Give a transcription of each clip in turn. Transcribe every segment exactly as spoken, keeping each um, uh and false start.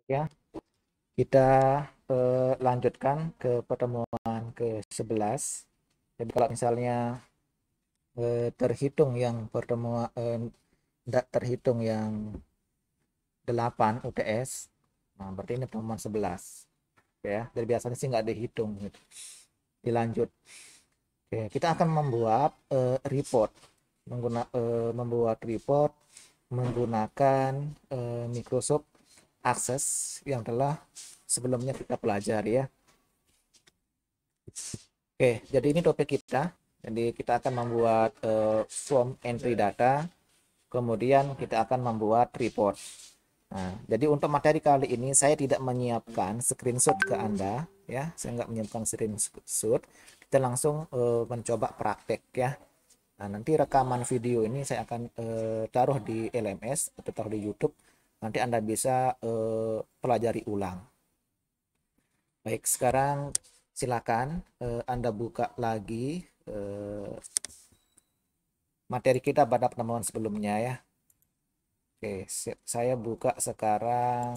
Ya, kita eh, lanjutkan ke pertemuan ke sebelas. Jadi kalau misalnya eh, terhitung yang pertemuan eh, tidak terhitung yang delapan U T S, nah berarti ini pertemuan sebelas. Ya, jadi biasanya sih nggak dihitung gitu. Dilanjut. Oke, kita akan membuat eh, report, mengguna, eh, membuat report menggunakan eh, Microsoft Access yang telah sebelumnya kita pelajari ya. Oke, jadi ini topik kita. Jadi kita akan membuat uh, form entry data, kemudian kita akan membuat report. Nah, jadi untuk materi kali ini saya tidak menyiapkan screenshot ke Anda, ya. Saya nggak menyiapkan screenshot. Kita langsung uh, mencoba praktek ya. Nah, nanti rekaman video ini saya akan uh, taruh di L M S atau taruh di YouTube. Nanti Anda bisa uh, pelajari ulang. Baik, sekarang silakan eh, Anda buka lagi eh, materi kita pada pertemuan sebelumnya ya. Oke, saya buka sekarang.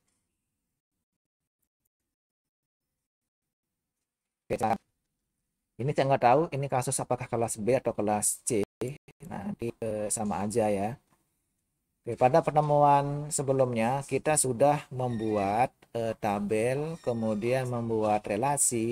Oke, ini saya nggak tahu ini kasus apakah kelas B atau kelas C. Nanti eh, sama aja ya. Oke, pada pertemuan sebelumnya kita sudah membuat eh, tabel, kemudian membuat relasi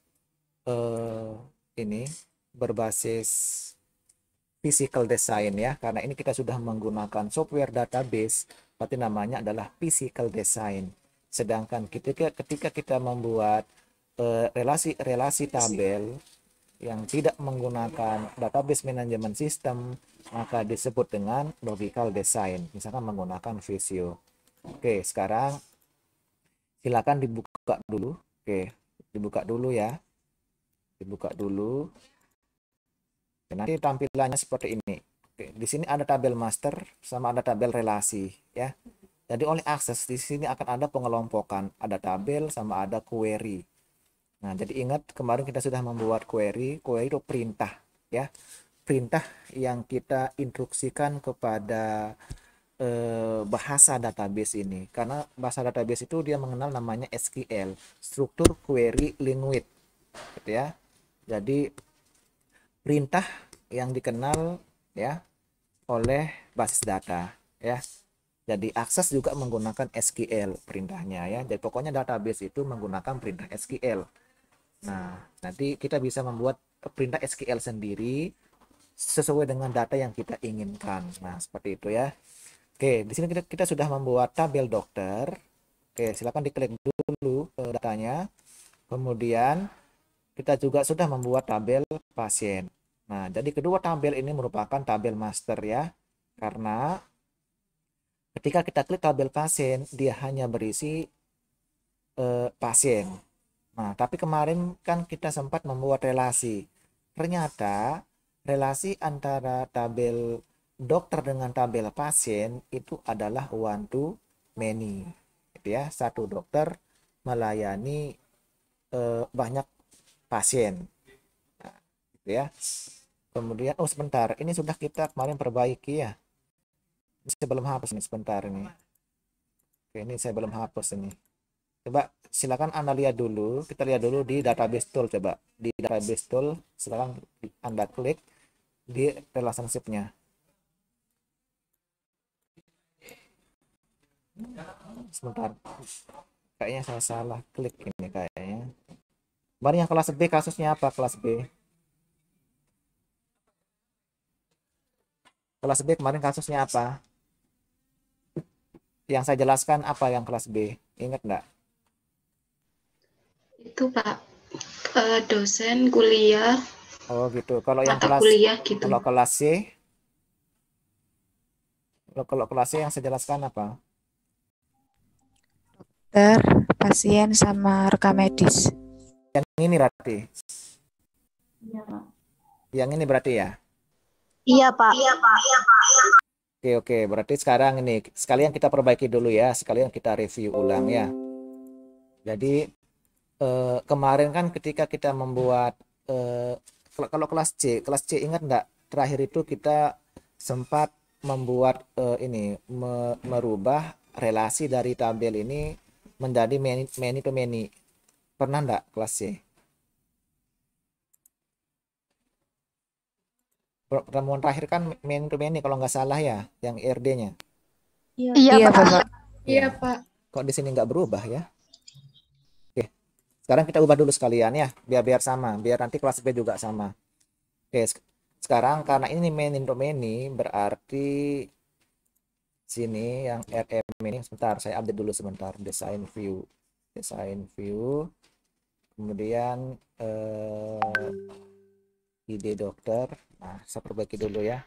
eh, ini berbasis physical design ya, karena ini kita sudah menggunakan software database, berarti namanya adalah physical design. Sedangkan ketika ketika kita membuat relasi-relasi uh, tabel yang tidak menggunakan database management system, maka disebut dengan logical design, misalkan menggunakan Visio. Oke, sekarang silakan dibuka dulu. Oke, dibuka dulu ya, dibuka dulu. Nanti tampilannya seperti ini. Oke, di sini ada tabel master sama ada tabel relasi ya. Jadi oleh akses di sini akan ada pengelompokan, ada tabel sama ada query. Nah, jadi ingat kemarin kita sudah membuat query, query itu perintah ya. Perintah yang kita instruksikan kepada eh, bahasa database ini. Karena bahasa database itu dia mengenal namanya S Q L, struktur query language gitu ya. Jadi perintah yang dikenal ya oleh basis data ya. Jadi akses juga menggunakan S Q L perintahnya ya. Jadi pokoknya database itu menggunakan perintah S Q L. Nah, nanti kita bisa membuat perintah S Q L sendiri sesuai dengan data yang kita inginkan. Nah, seperti itu ya. Oke, di sini kita, kita sudah membuat tabel dokter. Oke, silakan diklik dulu eh, datanya. Kemudian kita juga sudah membuat tabel pasien. Nah, jadi kedua tabel ini merupakan tabel master ya. Karena ketika kita klik tabel pasien, dia hanya berisi eh, pasien. Nah, tapi kemarin kan kita sempat membuat relasi. Ternyata relasi antara tabel dokter dengan tabel pasien itu adalah one to many. Gitu ya, satu dokter melayani eh, banyak pasien. Nah, gitu ya. Kemudian, oh sebentar, ini sudah kita kemarin perbaiki ya. Saya belum hapus nih sebentar ini. Oke, ini saya belum hapus ini. Coba silakan Anda lihat dulu. Kita lihat dulu di database tool coba. Di database tool silakan Anda klik di relationship-nya. Sebentar. Kayaknya saya salah klik ini kayaknya. Kemarin yang kelas B kasusnya apa kelas B? Kelas B kemarin kasusnya apa? Yang saya jelaskan apa yang kelas B? Ingat nggak? Itu Pak, uh, dosen kuliah, Oh gitu. Kalau yang mata kelas kuliah gitu. kalau kelas C, kalau, kalau kelas C yang saya jelaskan apa? Dokter, pasien, sama rekam medis. Yang ini berarti. Iya Pak. Yang ini berarti ya. Iya Pak. Iya Pak. Iya Pak. Oke oke. Berarti sekarang ini sekalian kita perbaiki dulu ya. Sekalian kita review ulang ya. Jadi eh, kemarin kan ketika kita membuat eh, kalau, kalau kelas C, kelas C ingat nggak? Terakhir itu kita sempat membuat eh, ini me- merubah relasi dari tabel ini menjadi many, many to many. Pernah enggak kelas C? Pertemuan terakhir kan many to many kalau nggak salah ya, yang I R D-nya. Iya, Iya, Pak. Bapak. Iya, Ya. Pak. Kok di sini nggak berubah ya? Oke, sekarang kita ubah dulu sekalian ya, biar biar sama, biar nanti kelas B juga sama. Oke, sekarang karena ini many to many, berarti sini yang R M ini, sebentar saya update dulu sebentar, design view, design view, kemudian eh, I D dokter. Nah, saya perbaiki dulu ya.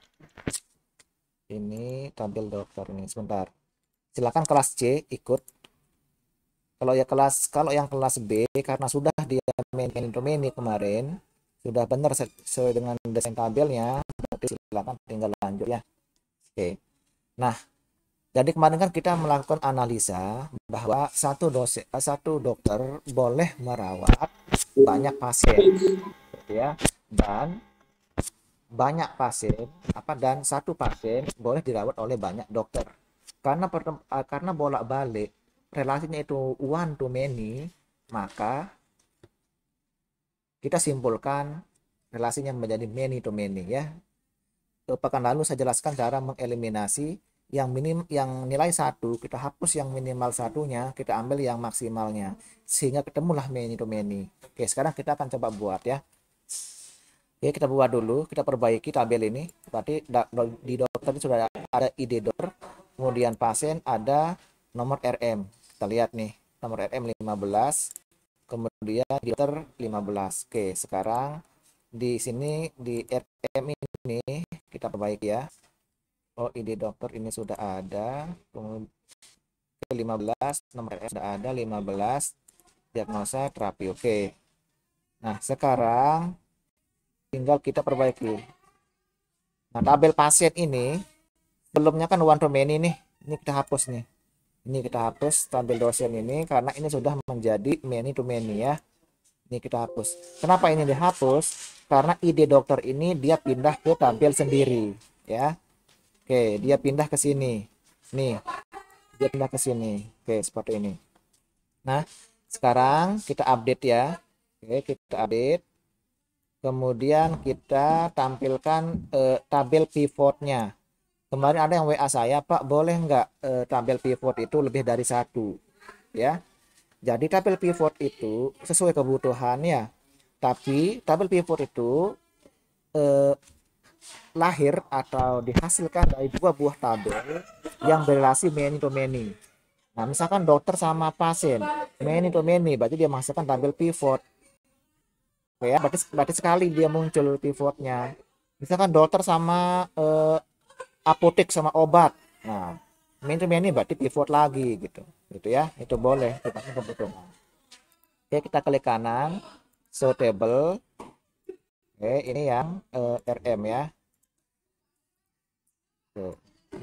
Ini tampil dokter ini sebentar. Silakan kelas C ikut. Kalau ya kelas kalau yang kelas B karena sudah dia main many kemarin sudah benar sesuai dengan desain tabelnya, berarti silakan tinggal lanjut ya. Oke. Nah, jadi kemarin kan kita melakukan analisa bahwa satu dosen satu dokter boleh merawat banyak pasien, gitu ya. Dan banyak pasien apa dan satu pasien boleh dirawat oleh banyak dokter. Karena karena bolak-balik relasinya itu one to many, maka kita simpulkan relasinya menjadi many to many ya. Pekan lalu saya jelaskan cara mengeliminasi yang minim yang nilai satu, kita hapus yang minimal satunya, kita ambil yang maksimalnya, sehingga ketemulah many to many. Oke, sekarang kita akan coba buat ya. Oke, kita buat dulu, kita perbaiki tabel ini. Berarti di dokter sudah ada I D dokter, kemudian pasien ada nomor R M. Kita lihat nih, nomor R M lima belas, kemudian di dokter lima belas. Oke, sekarang di sini di R M ini kita perbaiki ya. Oh, I D dokter ini sudah ada. Kemudian lima belas, nomor R M sudah ada lima belas. Diagnosa terapi. Oke. Nah, sekarang tinggal kita perbaiki. Nah, tabel pasien ini sebelumnya kan one to many nih. Ini kita hapus nih. Ini kita hapus tabel dosen ini karena ini sudah menjadi many to many ya. Ini kita hapus. Kenapa ini dihapus? Karena I D dokter ini dia pindah ke tabel sendiri ya. Oke, dia pindah ke sini. Nih. Dia pindah ke sini. Oke, seperti ini. Nah, sekarang kita update ya. Oke, kita update. Kemudian kita tampilkan eh, tabel pivotnya. Kemarin ada yang W A saya, Pak, boleh nggak eh, tabel pivot itu lebih dari satu? Ya. Jadi tabel pivot itu sesuai kebutuhannya. Tapi tabel pivot itu eh, lahir atau dihasilkan dari dua buah tabel yang berrelasi many to many. Nah, misalkan dokter sama pasien, many to many, berarti dia menghasilkan tabel pivot. Ya, berarti, berarti sekali dia muncul pivotnya. Misalkan dokter sama eh, apotek sama obat. Nah, many to many berarti pivot lagi gitu. Gitu ya. Itu boleh, kita kebutuhan. Oke, kita klik kanan, show table. Oke, ini yang eh, R M ya. Oke.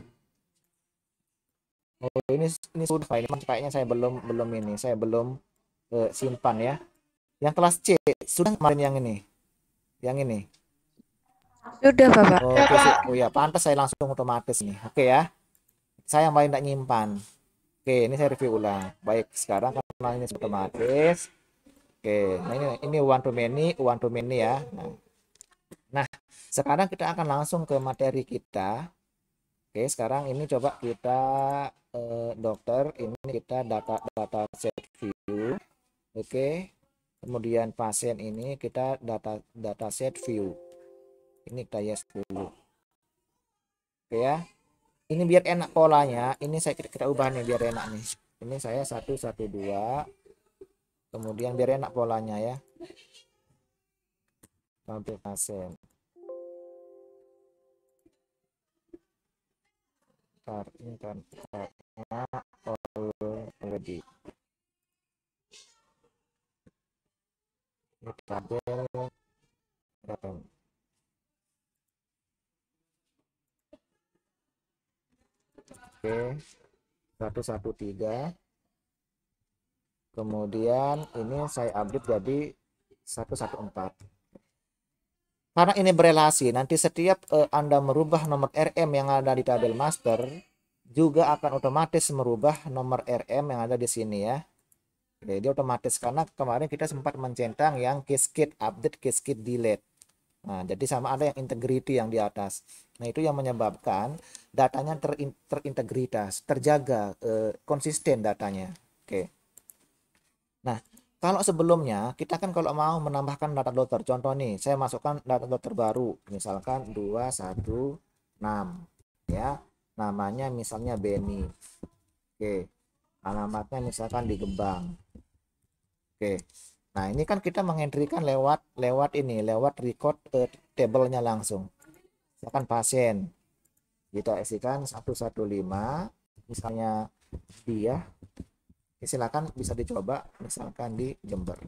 Oh, ini ini sudah ini kayaknya saya belum belum ini, saya belum eh, simpan ya. Yang kelas C sudah kemarin yang ini. Yang ini. Sudah, Bapak. Oh, oke sih. Oh ya, pantas saya langsung otomatis nih. Oke ya. Saya yang paling tidak nyimpan. Oke, ini saya review ulang. Baik, sekarang karena ini otomatis. Oke, nah ini ini one to many, one to many ya. Nah, nah, sekarang kita akan langsung ke materi kita. Oke, sekarang ini coba kita eh, dokter, ini kita data data set view. Oke. Kemudian pasien ini kita data data set view. Ini kita yes dulu. Oke ya. Ini biar enak polanya. Ini saya kita, kita ubah nih biar enak nih. Ini saya satu satu dua. Kemudian biar enak polanya ya. Tabel pasien. Ntar, ini kan karena already. Ini tabel um, oke, satu satu tiga. Kemudian ini saya update jadi satu satu empat. Karena ini berelasi, nanti setiap eh, Anda merubah nomor R M yang ada di tabel master juga akan otomatis merubah nomor R M yang ada di sini ya. Oke, dia otomatis karena kemarin kita sempat mencentang yang cascade update, cascade delete. Nah, jadi sama ada yang integrity yang di atas. Nah, itu yang menyebabkan datanya terin, terintegritas, terjaga, eh, konsisten datanya. Oke. Nah, kalau sebelumnya kita kan kalau mau menambahkan data dokter, contoh nih, saya masukkan data dokter baru, misalkan dua satu enam ya. Namanya misalnya Benny. Oke. Alamatnya misalkan di Gebang. Oke. Nah, ini kan kita mengentrikan lewat lewat ini, lewat record eh, tabelnya langsung. Misalkan pasien. Kita isikan satu satu lima, misalnya dia, silakan bisa dicoba misalkan di Jember.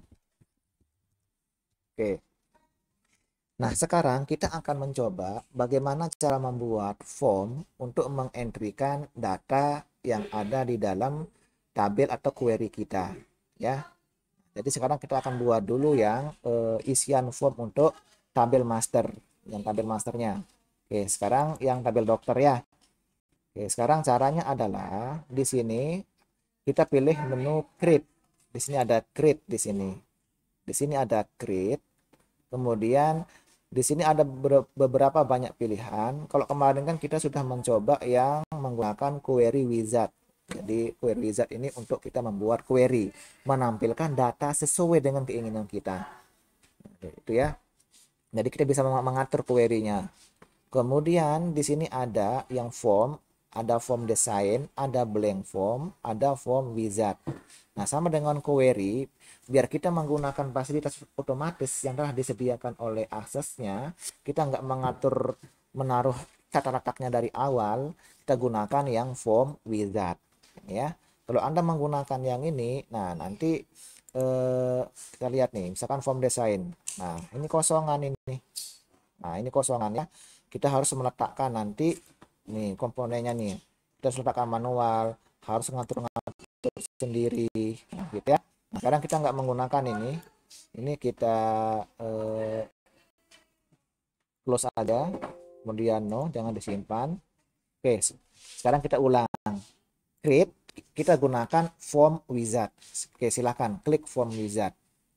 Oke. Nah, sekarang kita akan mencoba bagaimana cara membuat form untuk mengentrikan data yang ada di dalam tabel atau query kita, ya. Jadi sekarang kita akan buat dulu yang e, isian form untuk tabel master, yang tabel masternya. Oke, sekarang yang tabel dokter ya. Oke, sekarang caranya adalah di sini kita pilih menu create. Di sini ada create di sini. Di sini ada create. Kemudian di sini ada beberapa banyak pilihan. Kalau kemarin kan kita sudah mencoba yang menggunakan query wizard. Jadi query wizard ini untuk kita membuat query, menampilkan data sesuai dengan keinginan kita. Itu ya. Jadi kita bisa mengatur query-nya. Kemudian di sini ada yang form, ada form design, ada blank form, ada form wizard. Nah, sama dengan query, biar kita menggunakan fasilitas otomatis yang telah disediakan oleh aksesnya, kita nggak mengatur menaruh kata letaknya dari awal, kita gunakan yang form wizard. Ya, kalau Anda menggunakan yang ini, nah nanti eh, kita lihat nih, misalkan form design. Nah, ini kosongan ini. Nah, ini kosongan ya. Kita harus meletakkan nanti nih komponennya nih. Kita harus letakkan manual, harus ngatur-ngatur sendiri, nah, gitu ya. Nah, sekarang kita nggak menggunakan ini. Ini kita eh, close aja. Kemudian no, jangan disimpan. Oke, sekarang kita ulang. Create, kita gunakan form wizard. Oke, silakan klik form wizard.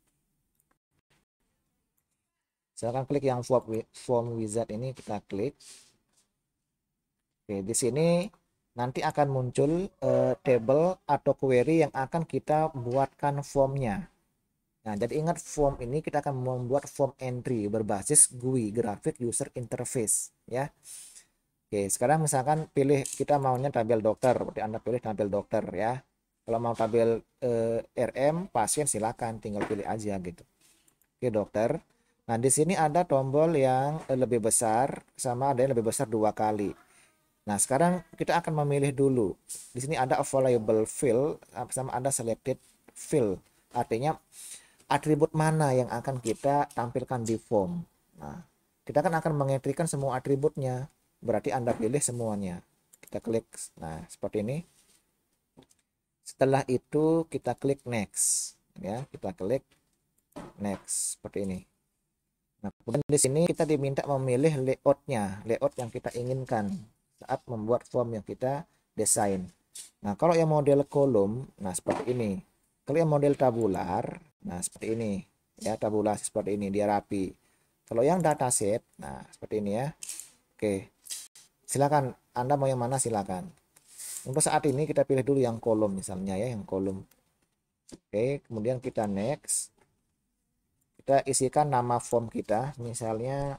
Silakan klik yang form wizard ini, kita klik. Oke, di sini nanti akan muncul uh, table atau query yang akan kita buatkan formnya. Nah, jadi ingat form ini kita akan membuat form entry berbasis G U I, Graphic User Interface, ya. Oke, sekarang misalkan pilih kita maunya tabel dokter, berarti Anda pilih tabel dokter ya. Kalau mau tabel uh, R M pasien silakan tinggal pilih aja gitu. Oke, dokter. Nah, di sini ada tombol yang lebih besar sama ada yang lebih besar dua kali. Nah, sekarang kita akan memilih dulu. Di sini ada available field sama ada selected field. Artinya atribut mana yang akan kita tampilkan di form. Nah, kita kan akan mengentrikan semua atributnya. Berarti Anda pilih semuanya. Kita klik. Nah, seperti ini. Setelah itu kita klik next. Ya, kita klik next seperti ini. Nah, kemudian di sini kita diminta memilih layoutnya, layout yang kita inginkan saat membuat form yang kita desain. Nah, kalau yang model kolom, nah seperti ini. Kalau yang model tabular, nah seperti ini. Ya, tabulasi seperti ini, dia rapi. Kalau yang dataset, nah seperti ini ya. Oke. Silakan, Anda mau yang mana silakan. Untuk saat ini kita pilih dulu yang kolom misalnya ya, yang kolom. Oke, kemudian kita next. Kita isikan nama form kita, misalnya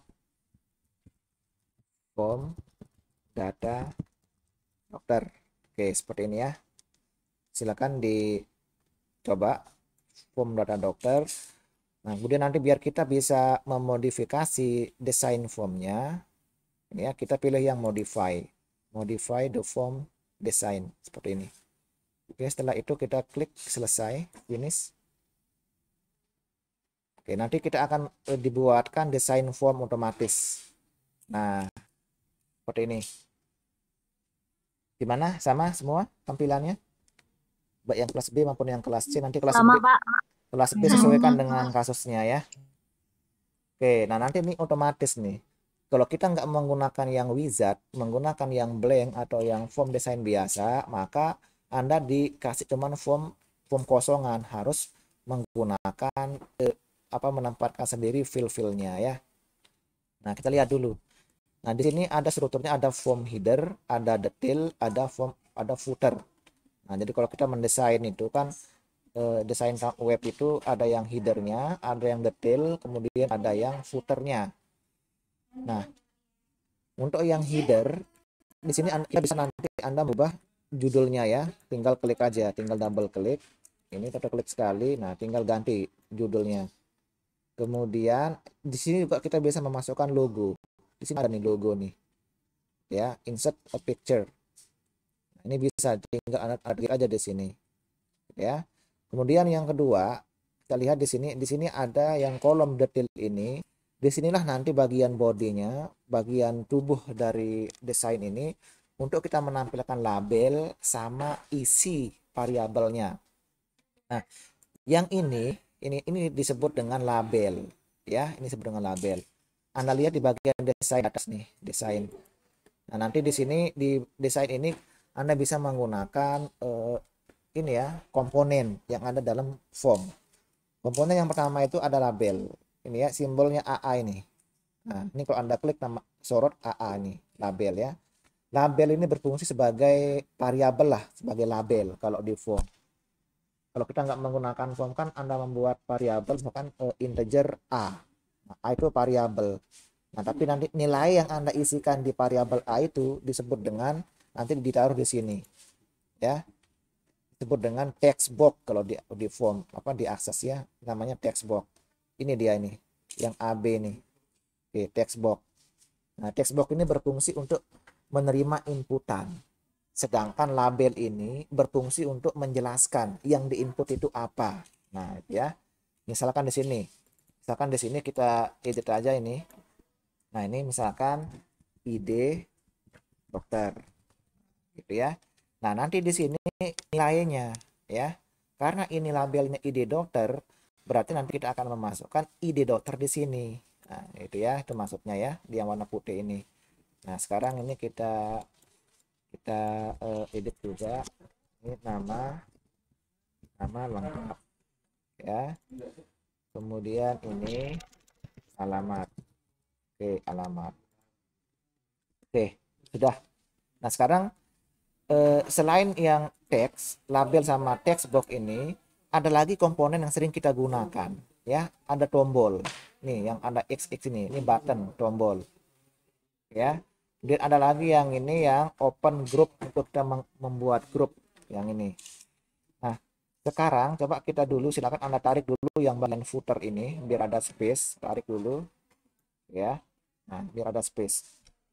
form data dokter. Oke, seperti ini ya. Silakan dicoba form data dokter. Nah, kemudian nanti biar kita bisa memodifikasi desain formnya, ini ya, kita pilih yang modify. Modify the form design seperti ini. Oke, setelah itu kita klik selesai, finish. Oke, nanti kita akan eh, dibuatkan desain form otomatis. Nah, seperti ini. Gimana? Sama semua tampilannya? Baik yang kelas B maupun yang kelas C. Nanti kelas Sama, B, Pak. kelas B sesuaikan dengan kasusnya ya. Oke, nah nanti ini otomatis nih. Kalau kita nggak menggunakan yang wizard, menggunakan yang blank atau yang form design biasa, maka Anda dikasih cuman form form kosongan harus menggunakan eh, apa menempatkan sendiri fill-fillnya ya. Nah, kita lihat dulu. Nah, di sini ada strukturnya, ada form header, ada detail, ada form, ada footer. Nah, jadi kalau kita mendesain itu kan eh, desain web itu ada yang headernya, ada yang detail, kemudian ada yang footernya. Nah, untuk yang header di sini Anda bisa nanti Anda berubah judulnya ya, tinggal klik aja, tinggal double klik. Ini kita klik sekali, nah tinggal ganti judulnya. Kemudian di sini juga kita bisa memasukkan logo. Di sini ada nih logo nih, ya, insert a picture. Nah, ini bisa tinggal Anda klik aja di sini, ya. Kemudian yang kedua, kita lihat di sini, di sini ada yang kolom detail ini. Disinilah nanti bagian bodinya, bagian tubuh dari desain ini untuk kita menampilkan label sama isi variabelnya. Nah, yang ini ini ini disebut dengan label ya, ini disebut dengan label. Anda lihat di bagian desain atas nih, desain. Nah, nanti di sini di desain ini Anda bisa menggunakan eh, ini ya, komponen yang ada dalam form. Komponen yang pertama itu ada label. Ini ya, simbolnya A A ini. Nah, ini kalau Anda klik nama sorot A A ini, label ya. Label ini berfungsi sebagai variabel lah, sebagai label kalau di form. Kalau kita nggak menggunakan form kan Anda membuat variabel misalkan uh, integer A. Nah, A itu variabel. Nah, tapi nanti nilai yang Anda isikan di variabel A itu disebut dengan, nanti ditaruh di sini. Ya. Disebut dengan text box kalau di, di form, apa di akses ya, namanya text box. Ini dia ini, yang A B nih. Oke, text box. Nah, text box ini berfungsi untuk menerima inputan. Sedangkan label ini berfungsi untuk menjelaskan yang diinput itu apa. Nah, ya. Misalkan di sini. Misalkan di sini kita edit aja ini. Nah, ini misalkan I D dokter. Gitu ya. Nah, nanti di sini nilainya ya. Karena ini labelnya I D dokter, berarti nanti kita akan memasukkan I D dokter di sini. Nah, itu ya, itu maksudnya ya, di yang warna putih ini. Nah, sekarang ini kita kita uh, edit juga. Ini nama nama lengkap ya. Kemudian ini alamat. Oke, alamat. Oke, sudah. Nah, sekarang eh, selain yang teks, label sama text box ini, ada lagi komponen yang sering kita gunakan ya, ada tombol. Nih yang ada X X ini, ini button, tombol. Ya. Kemudian ada lagi yang ini yang open group untuk kita membuat grup yang ini. Nah, sekarang coba kita dulu, silakan Anda tarik dulu yang bagian footer ini biar ada space, tarik dulu. Ya. Nah, biar ada space.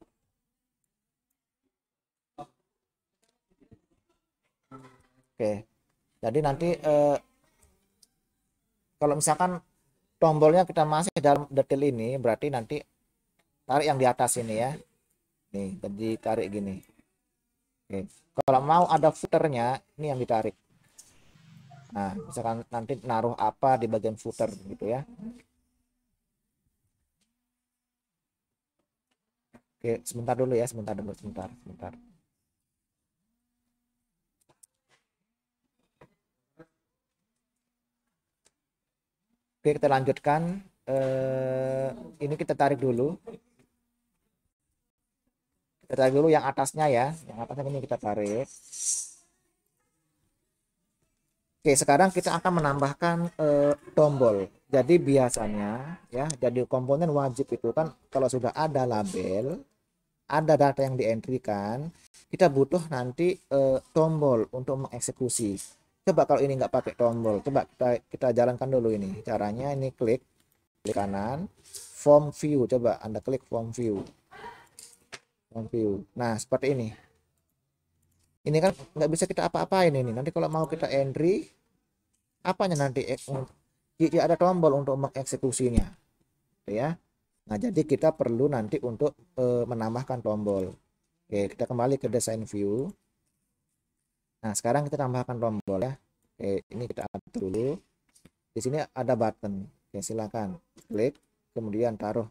Oke, jadi nanti eh, kalau misalkan tombolnya kita masih dalam detail ini, berarti nanti tarik yang di atas ini ya. Nih, jadi tarik gini. Oke, kalau mau ada footernya, ini yang ditarik. Nah, misalkan nanti naruh apa di bagian footer gitu ya. Oke, sebentar dulu ya, sebentar dulu, sebentar, sebentar. Oke, kita lanjutkan. Eh, ini kita tarik dulu. Kita tarik dulu yang atasnya ya. Yang atasnya ini kita tarik. Oke, sekarang kita akan menambahkan eh, tombol. Jadi biasanya ya, jadi komponen wajib itu kan kalau sudah ada label, ada data yang dientrikan, kita butuh nanti eh, tombol untuk mengeksekusi. Coba kalau ini nggak pakai tombol, coba kita kita jalankan dulu ini. Caranya ini klik klik kanan, form view, coba Anda klik form view. Form view. Nah, seperti ini. Ini kan nggak bisa kita apa-apain ini. Nanti kalau mau kita entry, apanya nanti tidak ada tombol untuk mengeksekusinya, ya. Nah, jadi kita perlu nanti untuk e, menambahkan tombol. Oke, kita kembali ke design view. Nah, sekarang kita tambahkan tombol ya. Oke, ini kita atur dulu. Di sini ada button. Oke, silakan klik, kemudian taruh.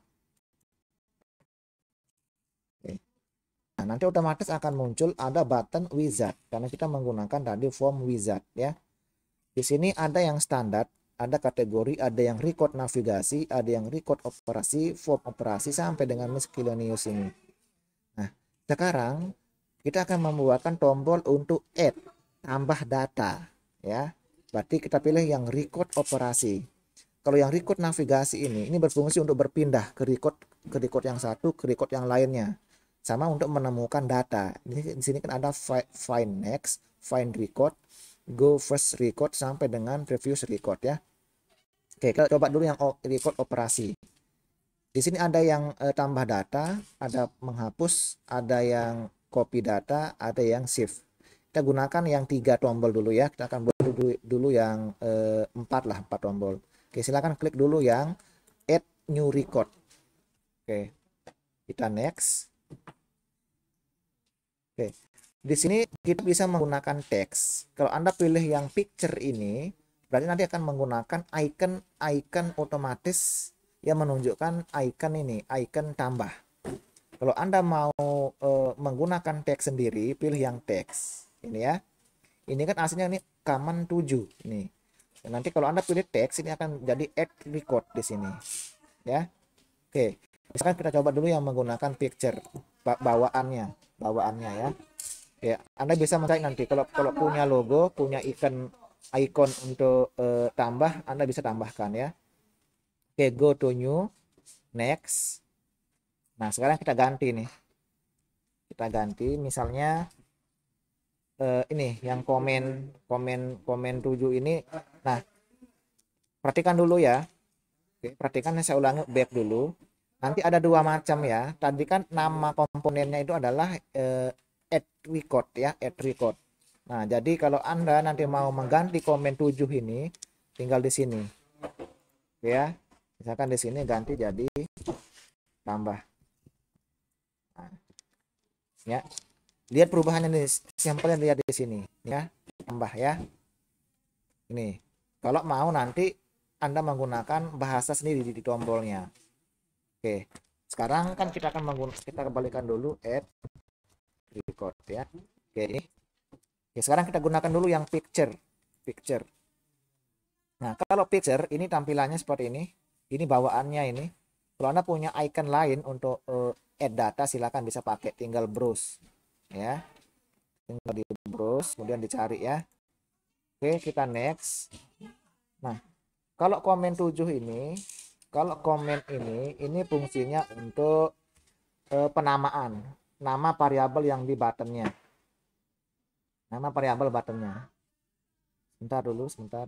Oke. Nah, nanti otomatis akan muncul ada button wizard karena kita menggunakan tadi form wizard ya. Di sini ada yang standar, ada kategori, ada yang record navigasi, ada yang record operasi, form operasi sampai dengan miscellaneous ini. Nah, sekarang kita akan membuatkan tombol untuk add, tambah data, ya. Berarti kita pilih yang record operasi. Kalau yang record navigasi ini, ini berfungsi untuk berpindah ke record ke record yang satu ke record yang lainnya. Sama untuk menemukan data. Ini di sini kan ada find next, find record, go first record sampai dengan previous record ya. Oke, kita coba dulu yang record operasi. Di sini ada yang eh, tambah data, ada menghapus, ada yang copy data, ada yang save. Kita gunakan yang tiga tombol dulu ya. Kita akan buat dulu, dulu yang eh, empat lah, empat tombol. Oke, silakan klik dulu yang add new record. Oke, kita next. Oke, di sini kita bisa menggunakan teks. Kalau Anda pilih yang picture ini, berarti nanti akan menggunakan icon-icon otomatis yang menunjukkan icon ini, icon tambah. Kalau Anda mau e, menggunakan teks sendiri, pilih yang teks. Ini ya. Ini kan aslinya ini command tujuh ini. Dan nanti kalau Anda pilih teks ini akan jadi add record di sini. Ya. Oke. Misalkan kita coba dulu yang menggunakan picture bawaannya, bawaannya ya. Ya, Anda bisa mencari nanti kalau kalau punya logo, punya icon icon untuk e, tambah, Anda bisa tambahkan ya. Oke, go to new, next. Nah, sekarang kita ganti nih. Kita ganti misalnya eh, ini yang komen komen komen tujuh ini. Nah, perhatikan dulu ya. Oke, perhatikan saya ulangi back dulu. Nanti ada dua macam ya. Tadi kan nama komponennya itu adalah eh, add record ya, add record. Nah, jadi kalau Anda nanti mau mengganti komen tujuh ini, tinggal di sini. Ya. Misalkan di sini ganti jadi tambah. Nah, ya. Lihat perubahannya nih, sampelnya lihat di sini ya, tambah ya. Ini. Kalau mau nanti Anda menggunakan bahasa sendiri di, di tombolnya. Oke. Sekarang kan kita akan menggunakan, kita kembalikan dulu add record ya. Oke, ini. Ya, sekarang kita gunakan dulu yang picture. Picture. Nah, kalau picture ini tampilannya seperti ini. Ini bawaannya ini. Kalau Anda punya icon lain untuk uh, add data, silakan bisa pakai, tinggal browse ya. Tinggal di browse, kemudian dicari ya. Oke, kita next. Nah, kalau komen tujuh ini, kalau komen ini, ini fungsinya untuk uh, penamaan. Nama variabel yang di buttonnya. Nama variabel buttonnya. Sebentar dulu, sebentar.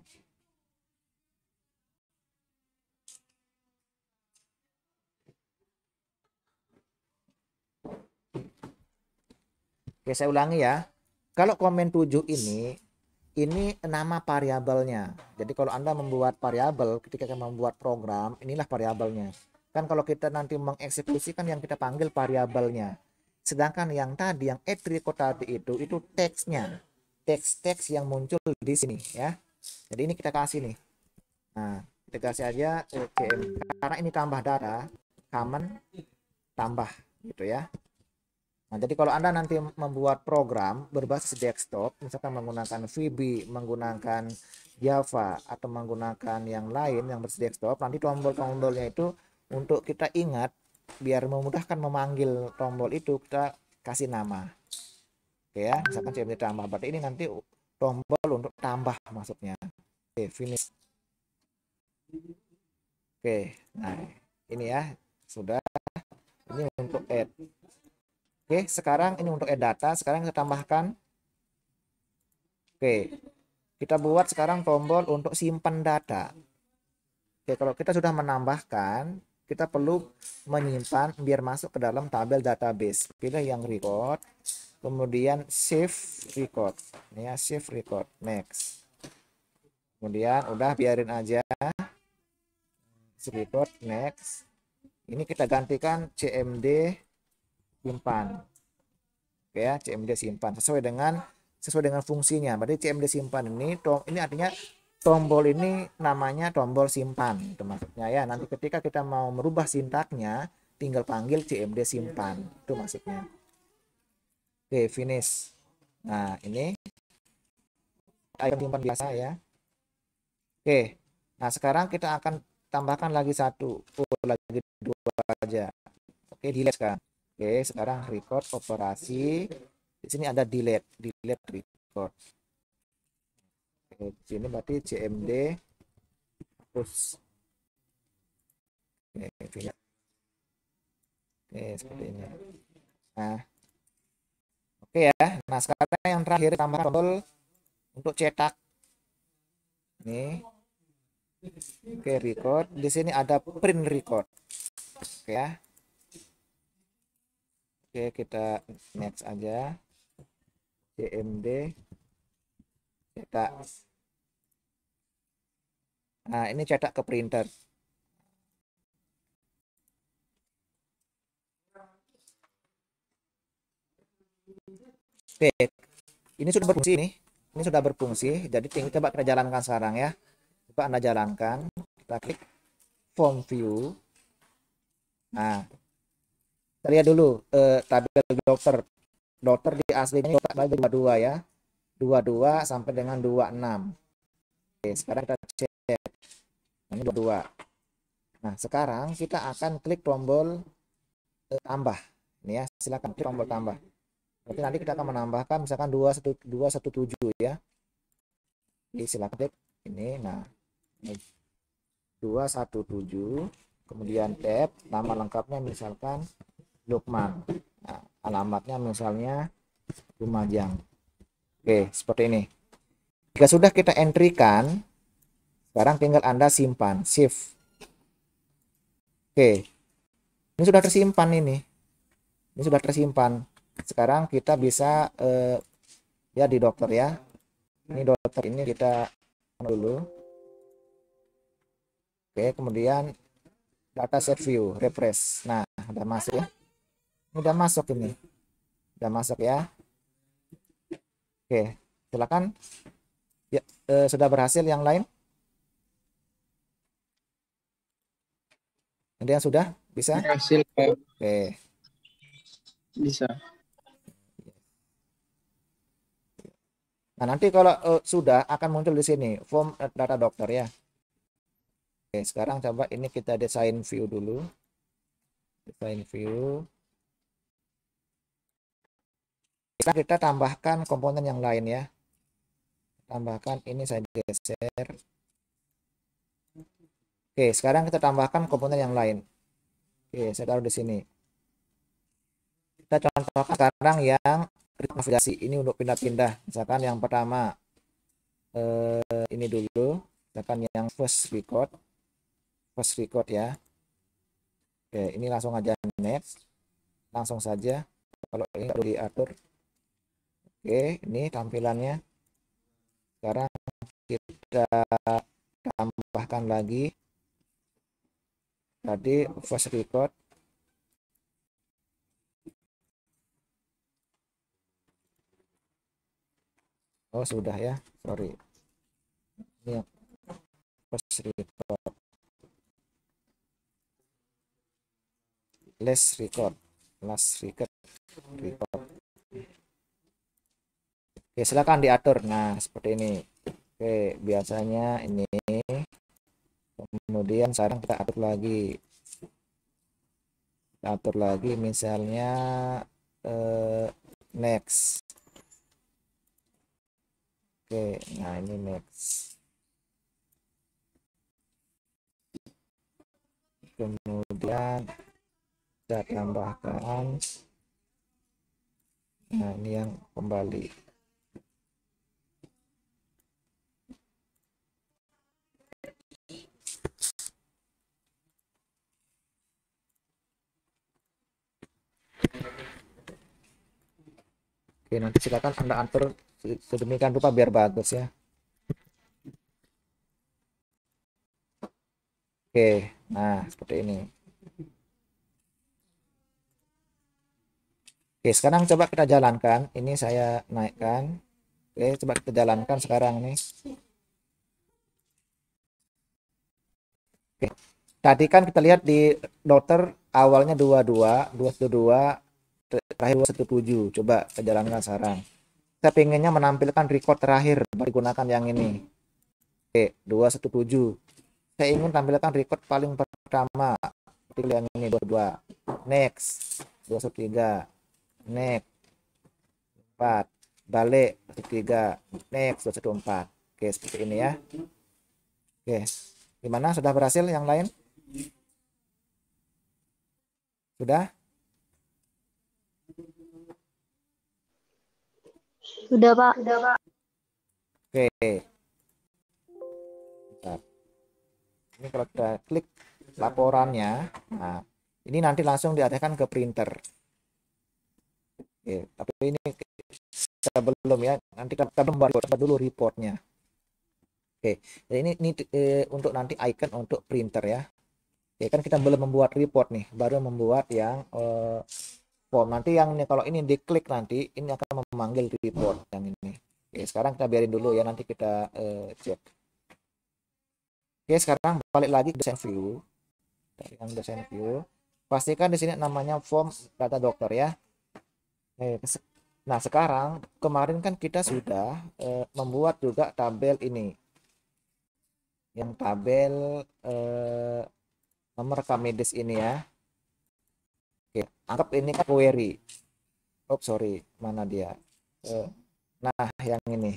Oke, saya ulangi ya. Kalau komen tujuh ini, ini nama variabelnya. Jadi kalau Anda membuat variabel, ketika kita membuat program, inilah variabelnya. Kan kalau kita nanti mengeksekusikan yang kita panggil variabelnya. Sedangkan yang tadi, yang add record tadi itu, itu teksnya. Teks-teks yang muncul di sini ya. Jadi ini kita kasih nih. Nah, kita kasih aja C M. Karena ini tambah data, common tambah gitu ya. Nah, jadi kalau Anda nanti membuat program berbasis desktop, misalkan menggunakan V B, menggunakan Java, atau menggunakan yang lain yang berbasis desktop, nanti tombol-tombolnya itu untuk kita ingat, biar memudahkan memanggil tombol itu, kita kasih nama. Oke ya, misalkan C M D tambah, berarti ini nanti tombol untuk tambah maksudnya. Oke, finish. Oke, nah ini ya, sudah. Ini untuk add. Oke, sekarang ini untuk add data. Sekarang kita tambahkan. Oke, kita buat sekarang tombol untuk simpan data. Oke, kalau kita sudah menambahkan, kita perlu menyimpan biar masuk ke dalam tabel database. Pilih yang record, kemudian save record. Ini ya, save record. Next. Kemudian udah biarin aja. Save record. Next. Ini kita gantikan C M D simpan. Oke ya, C M D simpan sesuai dengan sesuai dengan fungsinya. Berarti C M D simpan ini ini artinya tombol ini namanya tombol simpan itu maksudnya ya. Nanti ketika kita mau merubah sintaknya tinggal panggil C M D simpan itu maksudnya. Oke, finish. Nah, ini icon simpan biasa ya. Oke, nah sekarang kita akan tambahkan lagi satu, oh, lagi dua aja. Oke, delete sekarang. Oke, sekarang record operasi. Di sini ada delete, delete record. Oke, di sini berarti cmd hapus. Oke, lihat. Oke, seperti ini. Nah, oke ya. Nah, sekarang yang terakhir tambah tombol untuk cetak. Nih. Oke, record. Di sini ada print record. Oke ya. Oke, kita next aja. cmd cetak. Nah, ini cetak ke printer. Oke, ini sudah berfungsi nih. Ini sudah berfungsi. Jadi tinggal coba kita jalankan sekarang ya. Coba Anda jalankan. Kita klik form view. Nah, kita lihat dulu eh, tabel dokter. Dokter di aslinya dokter bagi dua puluh dua ya. dua puluh dua sampai dengan dua puluh enam. Oke, sekarang kita cek. Ini dua puluh dua. Nah, sekarang kita akan klik tombol eh, tambah. Ini ya, silakan klik tombol tambah. Berarti nanti kita akan menambahkan misalkan dua satu tujuh ya. Jadi silakan klik ini. Nah, dua satu tujuh, kemudian tab, nama lengkapnya misalkan Lukman. Nah, alamatnya misalnya Lumajang. Oke, seperti ini. Jika sudah kita entry-kan, sekarang tinggal Anda simpan, save. Oke, ini sudah tersimpan ini. Ini sudah tersimpan. Sekarang kita bisa eh, ya di dokter ya. Ini dokter ini kita dulu. Oke, kemudian data set view, refresh. Nah, udah masuk ya. Ini udah masuk ini. Udah masuk ya. Oke, silakan. Ya, eh, sudah berhasil yang lain? Ada yang sudah? Bisa? Berhasil, Pak. Oke. Bisa. Nah, nanti kalau uh, sudah akan muncul di sini form data dokter ya. Oke, sekarang coba ini kita desain view dulu. Desain view. Kita, kita tambahkan komponen yang lain ya. Tambahkan ini saya geser. Oke, sekarang kita tambahkan komponen yang lain. Oke, saya taruh di sini. Kita contohkan sekarang yang navigasi ini untuk pindah-pindah. Misalkan yang pertama eh, ini dulu. Misalkan yang first record. First record ya. Oke, ini langsung aja next. Langsung saja. Kalau ini perlu diatur. Oke, ini tampilannya. Sekarang kita tambahkan lagi. Tadi first record. Oh, sudah ya. Sorry. Ini first record. Last record. Last record. Record. Oke, silakan diatur. Nah, seperti ini. Oke, biasanya ini. Kemudian sekarang kita atur lagi. Kita atur lagi misalnya eh, next. Oke, nah ini next. Kemudian kita tambahkan. Nah, ini yang kembali. Oke, nanti silakan Anda atur sedemikian rupa biar bagus ya. Oke, nah seperti ini. Oke, sekarang coba kita jalankan. Ini saya naikkan. Oke, coba kita jalankan sekarang nih. Oke. Tadi kan kita lihat di dokter awalnya dua puluh dua, dua puluh dua, terakhir dua satu tujuh. Coba kita jalankan sekarang. Kita pengennya menampilkan record terakhir, baru gunakan yang ini. Oke, dua satu tujuh. Saya ingin tampilkan record paling pertama. Seperti yang ini dua puluh dua. Next. dua satu tiga. Next. empat. Balik dua satu tiga. Next dua satu empat. Oke, seperti ini ya. Oke. Gimana? Sudah berhasil yang lain? Sudah? Sudah, Pak. Sudah, Pak. Oke. Bentar. Ini kalau kita klik laporannya, nah ini nanti langsung diarahkan ke printer. Oke, tapi ini kita belum ya. Nanti kita membuat dulu reportnya. Oke, jadi ini, ini eh, untuk nanti icon untuk printer ya. Oke, kan kita belum membuat report nih, baru membuat yang eh, form. Nanti yang ini, kalau ini diklik nanti ini akan memanggil report yang ini. Oke, sekarang kita biarin dulu ya, nanti kita eh, cek. Oke, sekarang balik lagi ke desain view. Dari yang desain view, pastikan di sini namanya form data dokter ya. Nah, sekarang kemarin kan kita sudah eh, membuat juga tabel ini. Yang tabel eh, nomor rekam medis ini ya. Oke, anggap ini kan query. Oh, sorry, mana dia? Eh, nah, yang ini.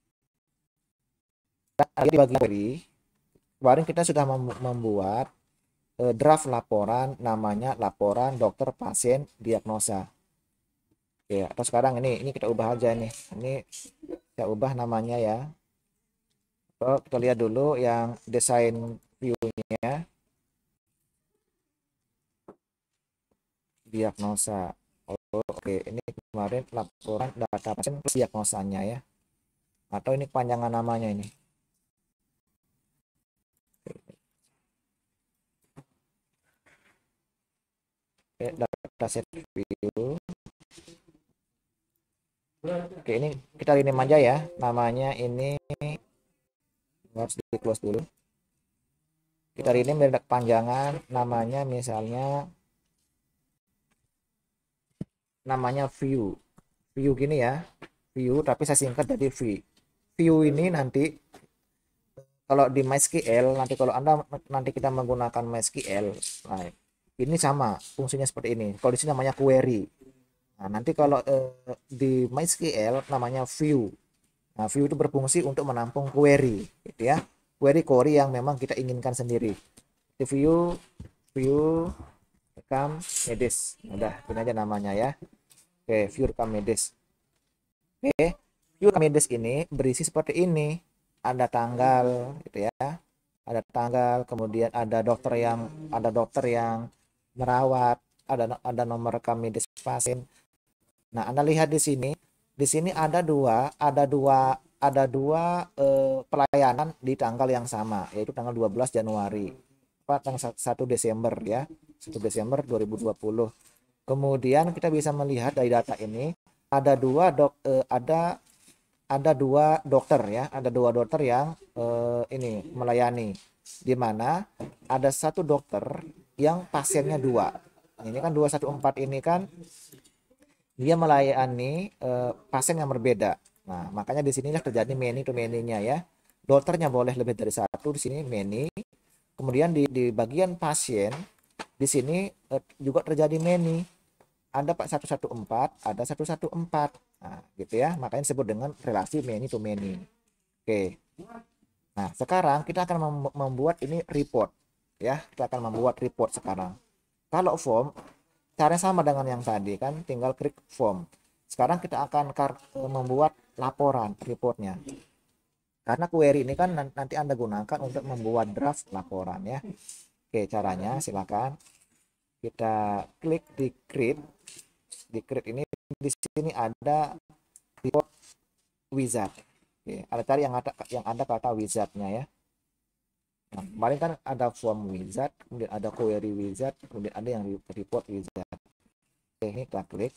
Nah, di bagian query, kemarin kita sudah membuat eh, draft laporan, namanya laporan dokter pasien diagnosa. Oke, atau sekarang ini, ini kita ubah aja nih. Ini kita ubah namanya ya. Oh, kita lihat dulu yang desain view-nya. Diagnosa. Oh, oke, ini kemarin laporan data pasien plus diagnosanya ya. Atau ini kepanjangan namanya ini. Oke, data set view. Oke, ini kita rename aja ya. Namanya ini harus di close dulu. Kita rename dari panjangan namanya misalnya namanya view. View gini ya. View tapi saya singkat jadi V. View ini nanti kalau di MySQL nanti kalau Anda nanti kita menggunakan MySQL, nah, ini sama fungsinya seperti ini. Kalau di sini namanya query. Nah, nanti kalau eh, di MySQL namanya view. Nah, view itu berfungsi untuk menampung query, gitu ya. Query-query yang memang kita inginkan sendiri. Di view, view rekam medis. Udah, ini aja namanya ya. Oke, view rekam medis. Oke, view rekam medis ini berisi seperti ini. Ada tanggal, gitu ya. Ada tanggal, kemudian ada dokter yang ada dokter yang merawat, ada ada nomor rekam medis pasien. Nah, Anda lihat di sini, di sini ada dua, ada dua, ada dua eh, pelayanan di tanggal yang sama, yaitu tanggal dua belas Januari, tanggal satu Desember ya, satu Desember dua ribu dua puluh. Kemudian kita bisa melihat dari data ini ada dua dok, eh, ada ada dua dokter ya, ada dua dokter yang eh, ini melayani, di mana ada satu dokter yang pasiennya dua. Ini kan dua satu empat ini kan dia melayani uh, pasien yang berbeda. Nah, makanya di sinilah terjadi many to many-nya ya. Dokternya boleh lebih dari satu, di sini many. Kemudian di, di bagian pasien, di sini uh, juga terjadi many. Ada Pak satu satu empat, ada satu satu empat. Nah, gitu ya. Makanya disebut dengan relasi many to many. Oke. Nah, sekarang kita akan mem membuat ini report. Ya, kita akan membuat report sekarang. Kalau form, caranya sama dengan yang tadi kan, tinggal klik form. Sekarang kita akan membuat laporan reportnya. Karena query ini kan nanti Anda gunakan untuk membuat draft laporan ya. Oke, caranya silakan kita klik di create. Di create ini di sini ada report wizard. Oke, ada tadi yang ada yang ada kata wizardnya ya. Nah, kemarin kan ada form wizard, kemudian ada query wizard, kemudian ada yang report wizard. Oke, ini kita klik.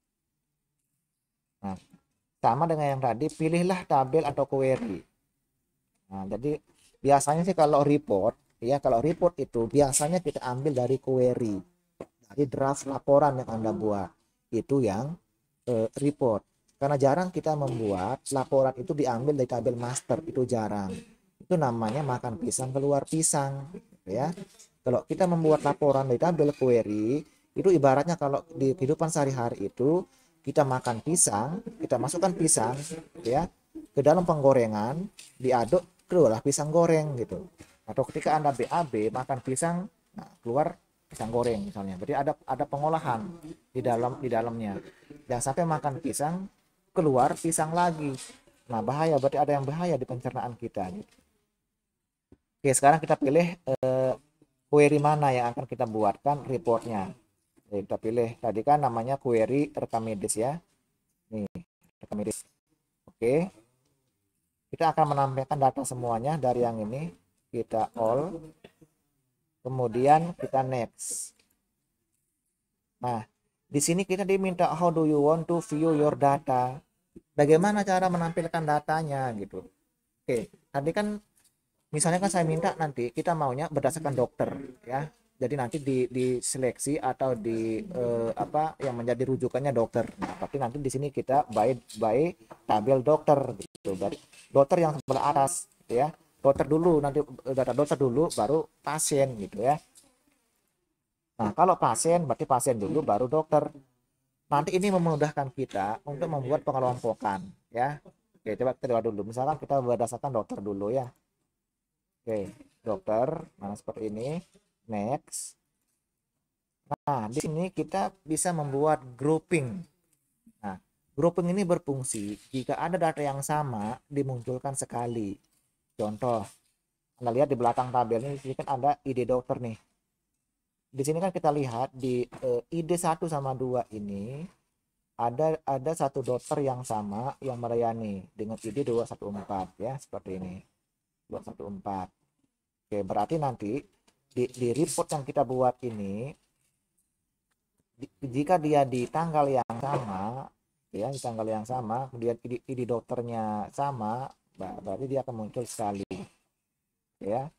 Nah, sama dengan yang tadi, pilihlah tabel atau query. Nah, jadi biasanya sih kalau report, ya kalau report itu biasanya kita ambil dari query, dari draft laporan yang Anda buat, itu yang eh, report. Karena jarang kita membuat laporan itu diambil dari tabel master, itu jarang. Itu namanya makan pisang keluar pisang, ya. Kalau kita membuat laporan dari tabel query, itu ibaratnya kalau di kehidupan sehari-hari itu kita makan pisang, kita masukkan pisang, ya, ke dalam penggorengan, diaduk, keluarlah pisang goreng gitu. Atau ketika Anda B A B makan pisang, nah, keluar pisang goreng misalnya. Berarti ada ada pengolahan di dalam di dalamnya. Jangan sampai makan pisang keluar pisang lagi. Nah, bahaya, berarti ada yang bahaya di pencernaan kita gitu. Oke, sekarang kita pilih eh, query mana yang akan kita buatkan reportnya. Jadi kita pilih tadi kan namanya query rekam medis ya. Nih, rekam medis. Oke. Kita akan menampilkan data semuanya dari yang ini. Kita all. Kemudian kita next. Nah, di sini kita diminta how do you want to view your data. Bagaimana cara menampilkan datanya gitu. Oke, tadi kan misalnya kan saya minta nanti kita maunya berdasarkan dokter ya. Jadi nanti di diseleksi atau di eh, apa yang menjadi rujukannya dokter. Nah, tapi nanti di sini kita by by tabel dokter gitu. Dari dokter yang sebelah atas gitu ya. Dokter dulu, nanti data dokter dulu baru pasien gitu ya. Nah, kalau pasien berarti pasien dulu baru dokter. Nanti ini memudahkan kita untuk membuat pengelompokan ya. Oke, coba kita lihat dulu. Misalkan kita berdasarkan dokter dulu ya. Oke, dokter, nah seperti ini. Next. Nah, di sini kita bisa membuat grouping. Nah, grouping ini berfungsi jika ada data yang sama dimunculkan sekali. Contoh, Anda lihat di belakang tabel ini, ini kan ada I D dokter nih. Di sini kan kita lihat di uh, I D satu sama dua ini ada ada satu dokter yang sama yang melayani dengan I D dua satu empat ya, seperti ini. dua satu empat. Oke, berarti nanti di, di report yang kita buat ini di, jika dia di tanggal yang sama ya, di tanggal yang sama, kemudian I D, I D dokternya sama, berarti dia akan muncul sekali ya.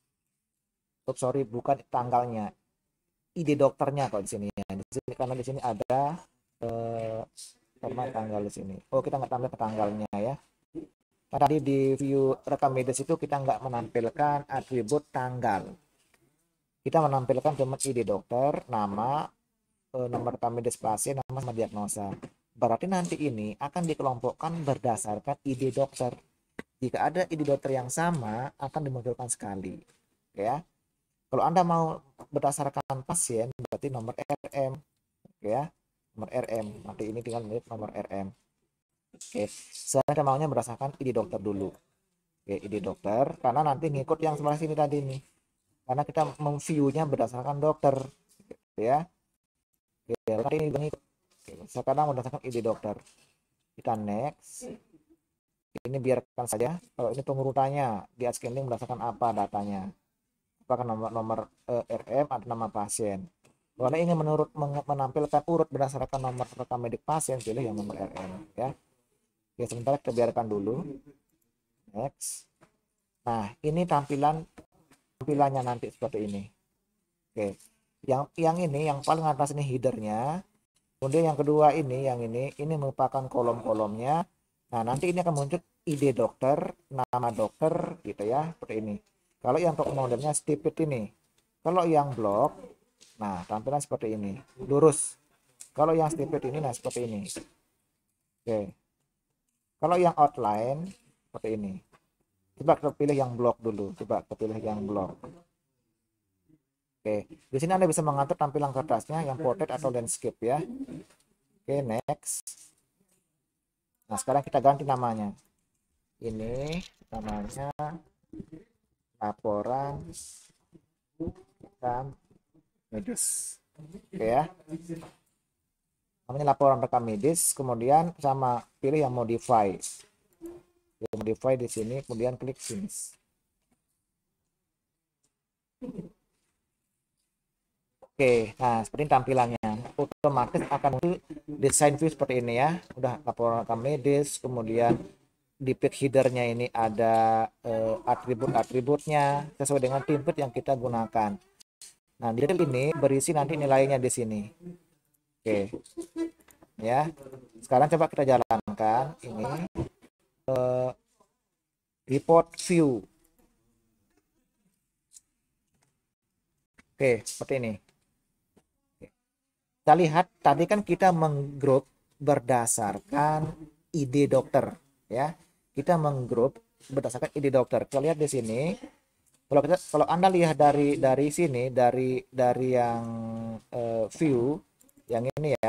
Oh, sorry, bukan tanggalnya, I D dokternya kalau di sini ya. Di sini karena di sini ada eh, tanggal di sini. Oh, kita nggak tampil ke tanggalnya ya. Tadi di view rekam medis itu kita nggak menampilkan atribut tanggal. Kita menampilkan cuma I D dokter, nama, nomor rekam medis pasien, nama sama diagnosa. Berarti nanti ini akan dikelompokkan berdasarkan I D dokter. Jika ada I D dokter yang sama akan dimunculkan sekali. Ya. Kalau Anda mau berdasarkan pasien berarti nomor R M. Ya. Nomor R M. Nanti ini tinggal nomor R M. Oke. Saya maunya berdasarkan I D dokter dulu. Oke, I D dokter karena nanti ngikut yang sebelah sini tadi nih. Karena kita memview-nya berdasarkan dokter ya. Oke, nanti ini ngikut. Oke, sekarang berdasarkan I D dokter. Kita next. Ini biarkan saja. Kalau ini pengurutannya di scanning berdasarkan apa datanya? Apakah nomor nomor eh, R M atau nama pasien? Kalau ingin menurut menampilkan urut berdasarkan nomor rekam medik pasien, pilih yang nomor R M ya. Oke, sementara kita biarkan dulu. Next. Nah, ini tampilan tampilannya nanti seperti ini. Oke. Yang yang ini yang paling atas ini headernya. Kemudian yang kedua ini, yang ini ini merupakan kolom-kolomnya. Nah, nanti ini akan muncul I D dokter, nama dokter gitu ya, seperti ini. Kalau yang top modelnya stipit ini. Kalau yang blok, nah tampilan seperti ini, lurus. Kalau yang stipit ini, nah seperti ini. Oke. Kalau yang outline seperti ini. Coba kita pilih yang blok dulu. Coba kita pilih yang blok. Oke. Di sini Anda bisa mengatur tampilan kertasnya yang portrait atau landscape ya. Oke, next. Nah, sekarang kita ganti namanya. Ini namanya laporan rekam medis. Oke ya. Namanya laporan rekam medis, kemudian sama pilih yang modify. Yang modify di sini, kemudian klik finish. Oke, nah seperti tampilannya. Otomatis akan muncul desain view seperti ini ya. Udah laporan rekam medis, kemudian di page headernya ini ada eh, atribut-atributnya sesuai dengan template yang kita gunakan. Nah, detail ini berisi nanti nilainya di sini. Oke. Ya. Sekarang coba kita jalankan ini eh, report view. Oke, seperti ini. Kita lihat tadi kan kita menggrup berdasarkan ide dokter, ya. Kita menggrup berdasarkan ide dokter. Kita lihat di sini. Kalau kita, kalau Anda lihat dari dari sini, dari dari yang uh, view yang ini ya.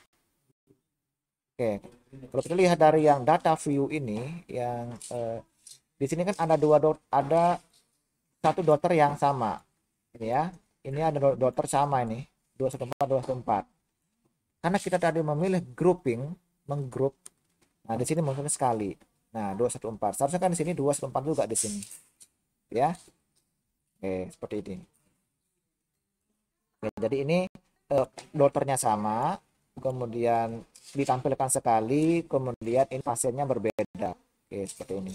Oke. Kalau kita lihat dari yang data view ini, yang uh, di sini kan ada dua dot, ada satu dokter yang sama, ini ya. Ini ada dokter sama ini. dua satu empat, dua satu empat. Karena kita tadi memilih grouping, menggroup. Nah, di sini munculnya sekali. Nah, dua satu empat. Seharusnya kan di sini dua satu empat juga di sini. Ya. Oke, seperti ini. Oke, jadi ini eh, dokternya sama, kemudian ditampilkan sekali, kemudian ini pasiennya berbeda. Oke, seperti ini.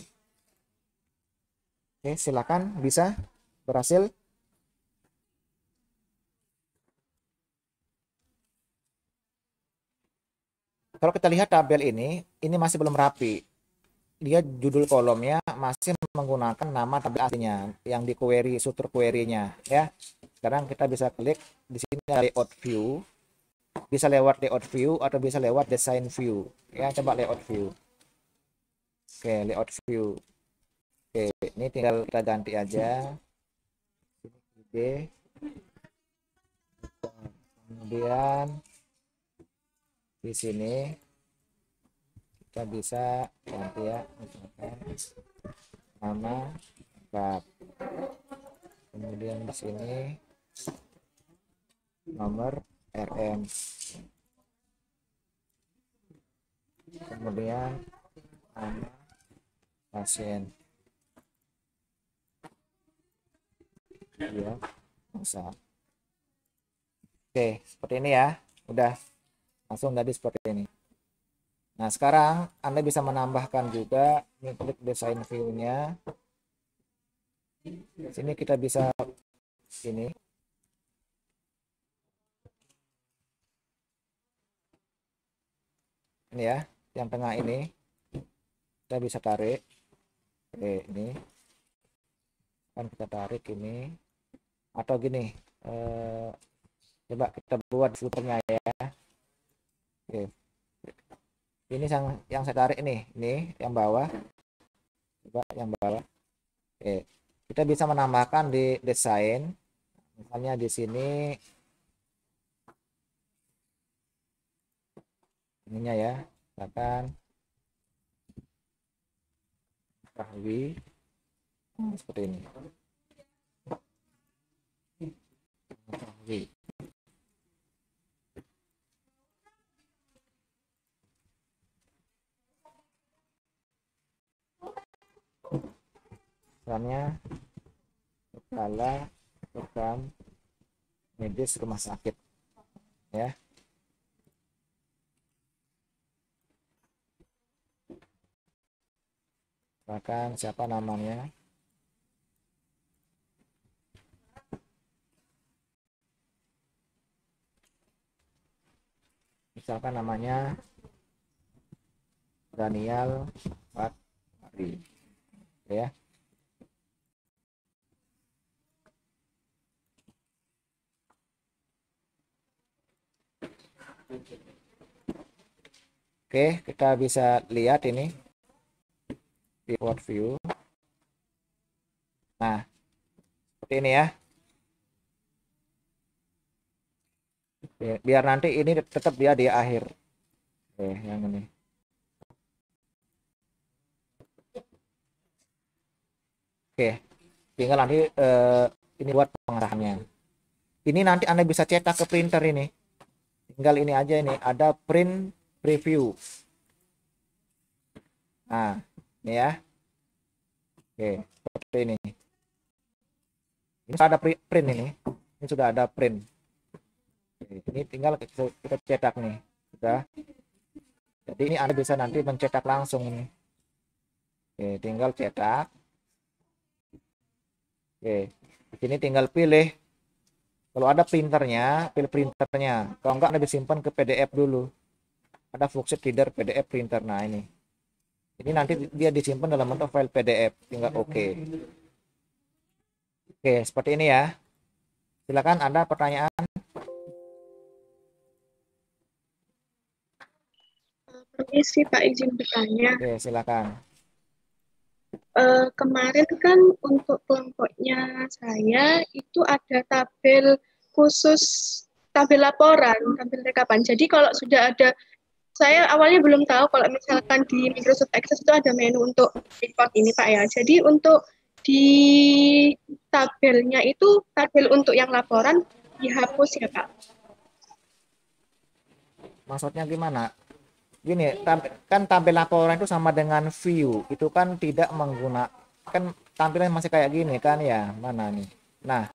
Oke, silakan bisa berhasil. Kalau kita lihat tabel ini, ini masih belum rapi. Dia judul kolomnya masih menggunakan nama tabel aslinya yang di query, struktur query-nya ya. Sekarang kita bisa klik di sini ada layout view. Bisa lewat layout view atau bisa lewat design view. Ya, coba layout view. Oke, layout view. Oke, ini tinggal kita ganti aja. Oke. Kemudian di sini kita bisa ganti ya, misalkan nama lengkap. Kemudian di sini nomor R M. Kemudian nama pasien. Ya, bisa. Oke, seperti ini ya. Udah langsung tadi seperti ini. Nah, sekarang Anda bisa menambahkan juga, ini klik desain view-nya. Di sini kita bisa ini. Ini ya, yang tengah ini. Kita bisa tarik. Oke, ini. Kan kita tarik ini. Atau gini, eh, coba kita buat filternya ya. Oke. Ini yang yang saya tarik ini, ini yang bawah. Coba yang bawah. Oke. Kita bisa menambahkan di desain. Misalnya di sini ininya ya, misalkan Kahwi seperti ini. Kahwi. Misalnya kepala program medis rumah sakit ya. Bahkan siapa namanya, misalkan namanya Daniel Fatri ya. Oke, kita bisa lihat ini report view. Nah, seperti ini ya. Biar nanti ini tetap dia di akhir. Oke, yang ini. Oke, tinggal nanti eh, ini buat pengarahannya. Ini nanti Anda bisa cetak ke printer ini. Tinggal ini aja ini, ada print preview. Nah, ini ya. Oke, seperti ini. Ini sudah ada print ini. Ini sudah ada print. Oke, ini tinggal kita cetak nih. Sudah. Jadi ini Anda bisa nanti mencetak langsung ini. Oke, tinggal cetak. Oke, ini tinggal pilih. Kalau ada printernya, pilih printernya. Kalau enggak, Anda disimpan ke P D F dulu. Ada Fluxit Reader P D F printer. Nah, ini. Ini nanti dia disimpan dalam bentuk file P D F. Tinggal oke. Oke, seperti ini ya. Silakan, ada pertanyaan? Permisi Pak, izin bertanya. Oke, silakan. Eh, kemarin kan untuk kelompoknya saya itu ada tabel khusus, tabel laporan, tabel rekapan. Jadi kalau sudah ada, saya awalnya belum tahu kalau misalkan di Microsoft Access itu ada menu untuk report ini Pak ya. Jadi untuk di tabelnya itu, tabel untuk yang laporan dihapus ya Pak. Maksudnya gimana? Gini, tab- kan tabel laporan itu sama dengan view. Itu kan tidak menggunakan, kan tampilan masih kayak gini kan ya. Mana nih? Nah,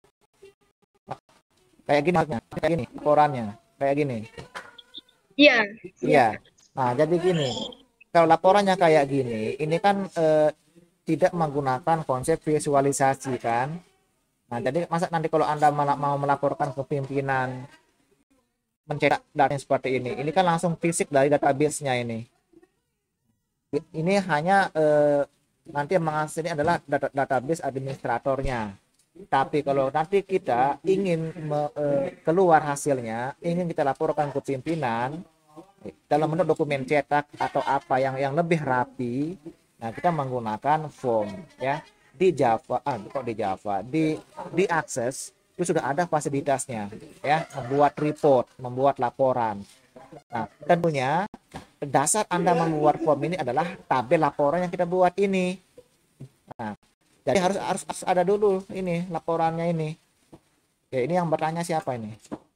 kayak gini maksudnya, kayak gini laporannya, kayak gini. Iya, Iya. Nah, jadi gini. Kalau laporannya kayak gini, ini kan eh, tidak menggunakan konsep visualisasi kan. Nah, jadi masa nanti kalau Anda mela- mau melaporkan ke pimpinan mencetak data yang seperti ini, ini kan langsung fisik dari database-nya ini. Ini hanya eh, nanti yang mengakses ini adalah data, database administratornya. Tapi kalau nanti kita ingin me, eh, keluar hasilnya, ingin kita laporkan ke pimpinan dalam bentuk dokumen cetak atau apa yang yang lebih rapi, nah kita menggunakan form ya. Di Java, ah, kok di Java, di di Access itu sudah ada fasilitasnya ya, membuat report, membuat laporan. Nah, tentunya dasar Anda membuat form ini adalah tabel laporan yang kita buat ini. Nah, jadi harus harus, harus ada dulu ini laporannya ini. Oke, ini yang bertanya siapa ini?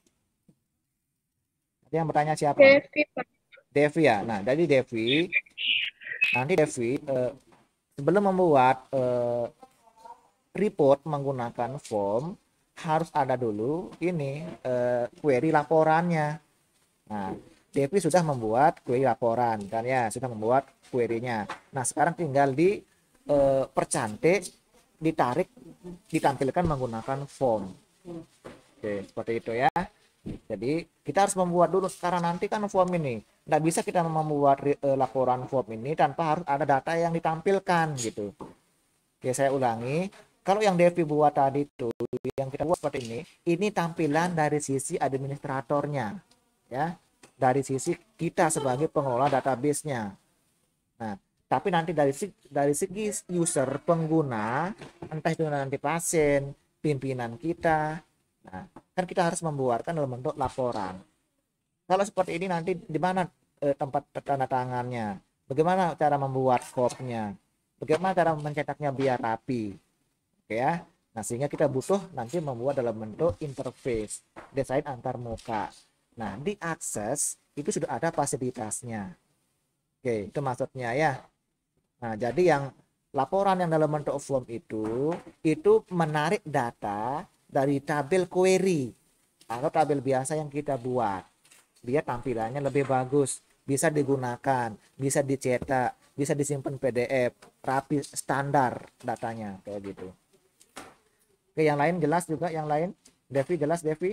Jadi yang bertanya siapa? Devi Pak. Devi ya. Nah, jadi Devi, nanti Devi eh, sebelum membuat eh, report menggunakan form harus ada dulu ini eh, query laporannya. Nah, Devi sudah membuat query laporan kan ya, sudah membuat query-nya. Nah, sekarang tinggal di eh, percantik, ditarik, ditampilkan menggunakan form. Oke, seperti itu ya. Jadi kita harus membuat dulu sekarang, nanti kan form ini. Nggak bisa kita membuat eh, laporan form ini tanpa harus ada data yang ditampilkan gitu. Oke, saya ulangi. Kalau yang Devi buat tadi itu, yang kita buat seperti ini, ini tampilan dari sisi administratornya, ya, dari sisi kita sebagai pengelola database-nya. Nah, tapi nanti dari segi, dari segi user pengguna, entah itu nanti pasien, pimpinan kita, nah, kan kita harus membuatkan dalam bentuk laporan. Kalau seperti ini nanti di mana eh, tempat tanda tangannya? Bagaimana cara membuat skopnya? Bagaimana cara mencetaknya biar rapi? Oke ya. Nah, sehingga kita butuh nanti membuat dalam bentuk interface, desain antar muka. Nah, di akses itu sudah ada fasilitasnya. Oke, itu maksudnya ya. Nah, jadi yang laporan yang dalam bentuk form itu, itu menarik data dari tabel query atau tabel biasa yang kita buat. Biar tampilannya lebih bagus, bisa digunakan, bisa dicetak, bisa disimpan P D F, rapi, standar datanya, kayak gitu. Oke, yang lain jelas juga, yang lain? Devi jelas, Devi?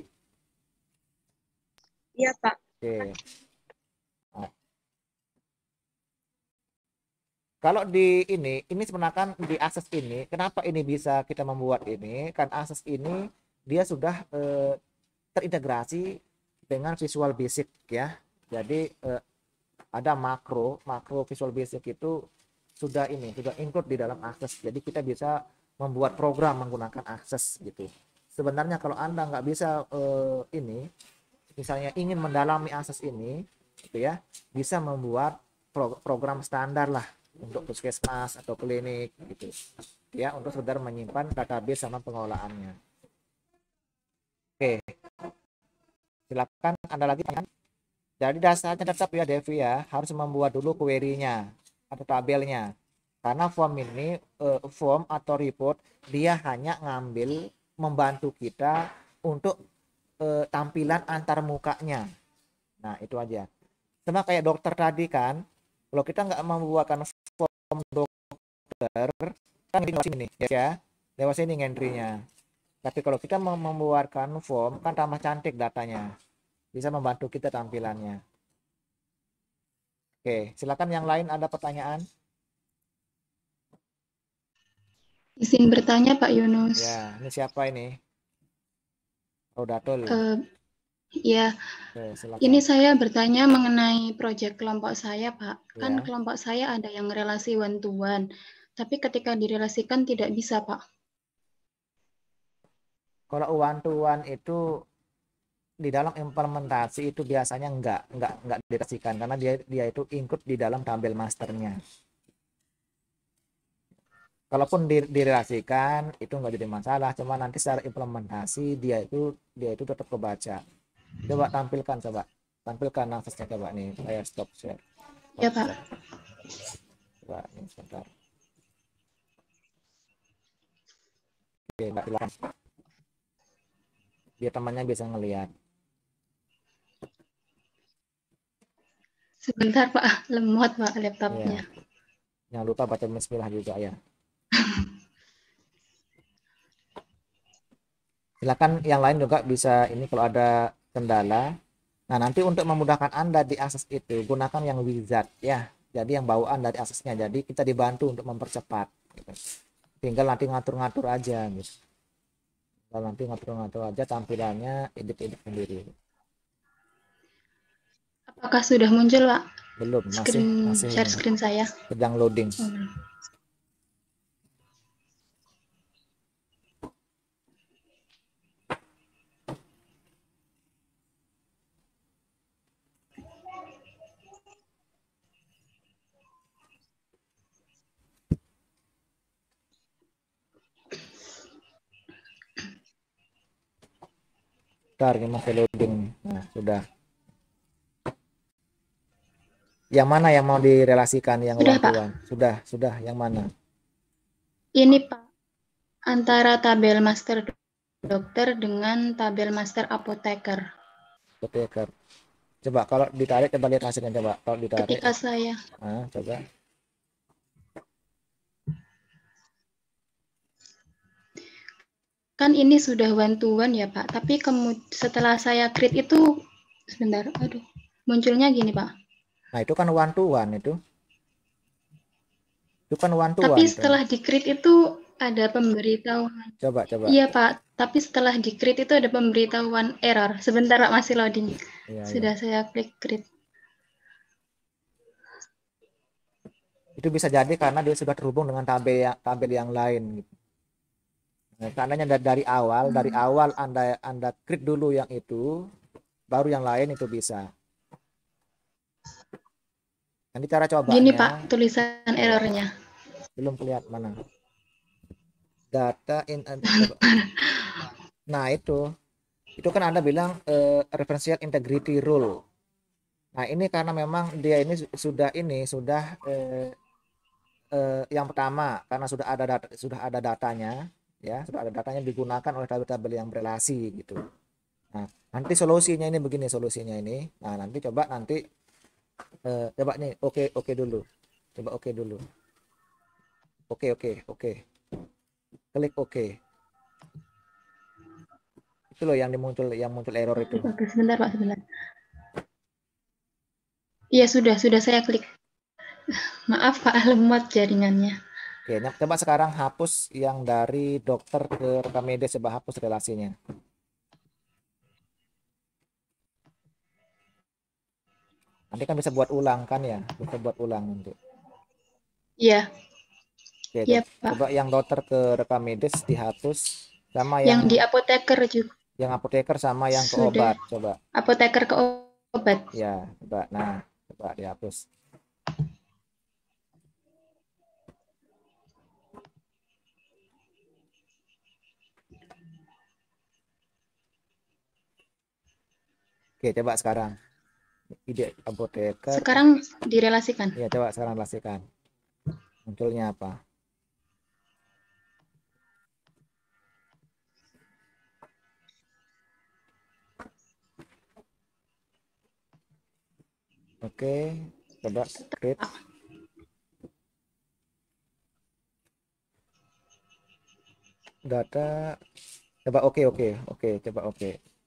Iya Pak. Oke. Nah, kalau di ini, ini sebenarnya kan di akses ini, kenapa ini bisa kita membuat ini? Kan akses ini dia sudah eh, terintegrasi dengan Visual Basic ya. Jadi eh, ada makro, makro Visual Basic itu sudah ini, sudah include di dalam akses. Jadi kita bisa membuat program menggunakan akses gitu. Sebenarnya kalau Anda nggak bisa eh, ini, misalnya ingin mendalami akses ini, gitu ya, bisa membuat pro program standar lah untuk puskesmas atau klinik gitu ya, untuk sekedar menyimpan database sama pengelolaannya. Oke, silakan Anda lagi kan. Jadi dasarnya tetap ya Devi ya, harus membuat dulu query-nya atau tabelnya, karena form ini eh, form atau report dia hanya ngambil membantu kita untuk eh, tampilan antar mukanya. Nah, itu aja. Sama kayak dokter tadi kan, kalau kita nggak membuatkan form dokter, kan lewat sini ya, lewat sini entry-nya. Tapi kalau kita mau membuatkan form, kan tambah cantik datanya, bisa membantu kita tampilannya. Oke, silakan yang lain ada pertanyaan? Izin bertanya Pak Yunus. Ya, ini siapa ini? Rodatul. Eh, ya, Oke, silakan. ini saya bertanya mengenai proyek kelompok saya, Pak. Kan Ya. kelompok saya ada yang relasi one to one, tapi ketika direlasikan tidak bisa, Pak. Kalau one to one itu di dalam implementasi itu biasanya enggak enggak enggak direlasikan karena dia dia itu include di dalam tabel masternya. Kalaupun di, direlasikan itu enggak jadi masalah, cuma nanti secara implementasi dia itu dia itu tetap kebaca. Coba tampilkan, coba tampilkan nafasnya, coba nih saya stop share. Stop Ya, Pak. share. Coba ini sebentar. Oke, Mbak, silakan. Biar temannya bisa ngelihat. Sebentar, Pak. Lemot, Pak, laptopnya. Ya. Jangan lupa baca bismillah juga ya. Silakan yang lain juga bisa ini kalau ada kendala. Nah, nanti untuk memudahkan Anda di akses itu, gunakan yang wizard ya. Jadi yang bawaan dari aksesnya. Jadi kita dibantu untuk mempercepat. Gitu. Tinggal nanti ngatur-ngatur aja gitu. Tinggal nanti ngatur-ngatur aja tampilannya, edit-edit sendiri. Apakah sudah muncul, Pak? Belum, masih Screen, masih share ini, screen saya. sedang loading. Hmm. Bentar, ini masih loading. Nah, sudah. Yang mana yang mau direlasikan yang Sudah, one to Pak. one? Sudah, sudah. Yang mana? Ini, Pak, antara tabel master dokter dengan tabel master apoteker. Apoteker. Coba kalau ditarik, coba lihat hasilnya, coba. Kalau ditarik. Ketika saya Nah, coba. kan ini sudah one to one ya, Pak. Tapi kemudian setelah saya create itu sebentar, aduh, munculnya gini, Pak. Nah, itu kan one to one itu. Itu kan one to Tapi one. setelah di create itu ada pemberitahuan. Coba, coba. Iya, Pak. Tapi setelah di create itu ada pemberitahuan error. Sebentar, Pak, masih loading. Iya, Sudah iya. saya klik create. Itu bisa jadi karena dia sudah terhubung dengan tabel yang tabel yang lain gitu. Nah, seandainya dari, dari awal, Hmm. dari awal Anda Anda create dulu yang itu, baru yang lain itu bisa. Nanti cara cobanya. Gini, Pak, tulisan ya, errornya. belum kelihatan mana. Data in. Nah, itu. Itu kan Anda bilang uh, referential integrity rule. Nah, ini karena memang dia ini sudah ini sudah uh, uh, yang pertama karena sudah ada data, sudah ada datanya ya, sudah ada datanya digunakan oleh tabel-tabel yang berelasi gitu. Nah, nanti solusinya ini begini solusinya ini. Nah, nanti coba nanti uh, coba nih oke oke dulu. Coba oke dulu. Oke oke oke. Klik oke. Itu loh yang dimuncul yang muncul error itu. Oke, sebentar, Pak, sebentar. Iya, sudah, sudah saya klik. Maaf, Pak, lemot jaringannya. Oke, coba sekarang hapus yang dari dokter ke rekam medis, coba hapus relasinya. Nanti kan bisa buat ulang kan ya, bisa buat ulang nanti. Iya. Oke, Iya, coba, Pak. coba yang dokter ke rekam medis dihapus sama Yang yang di apoteker juga. yang apoteker sama yang ke Sudah. obat, coba. Apoteker ke obat. Ya, coba. Nah, coba dihapus. Oke, coba sekarang. Ide apoteker. Sekarang direlasikan. Ya, coba sekarang relasikan. Munculnya apa? Oke, coba create. Data. Coba oke oke oke, coba oke.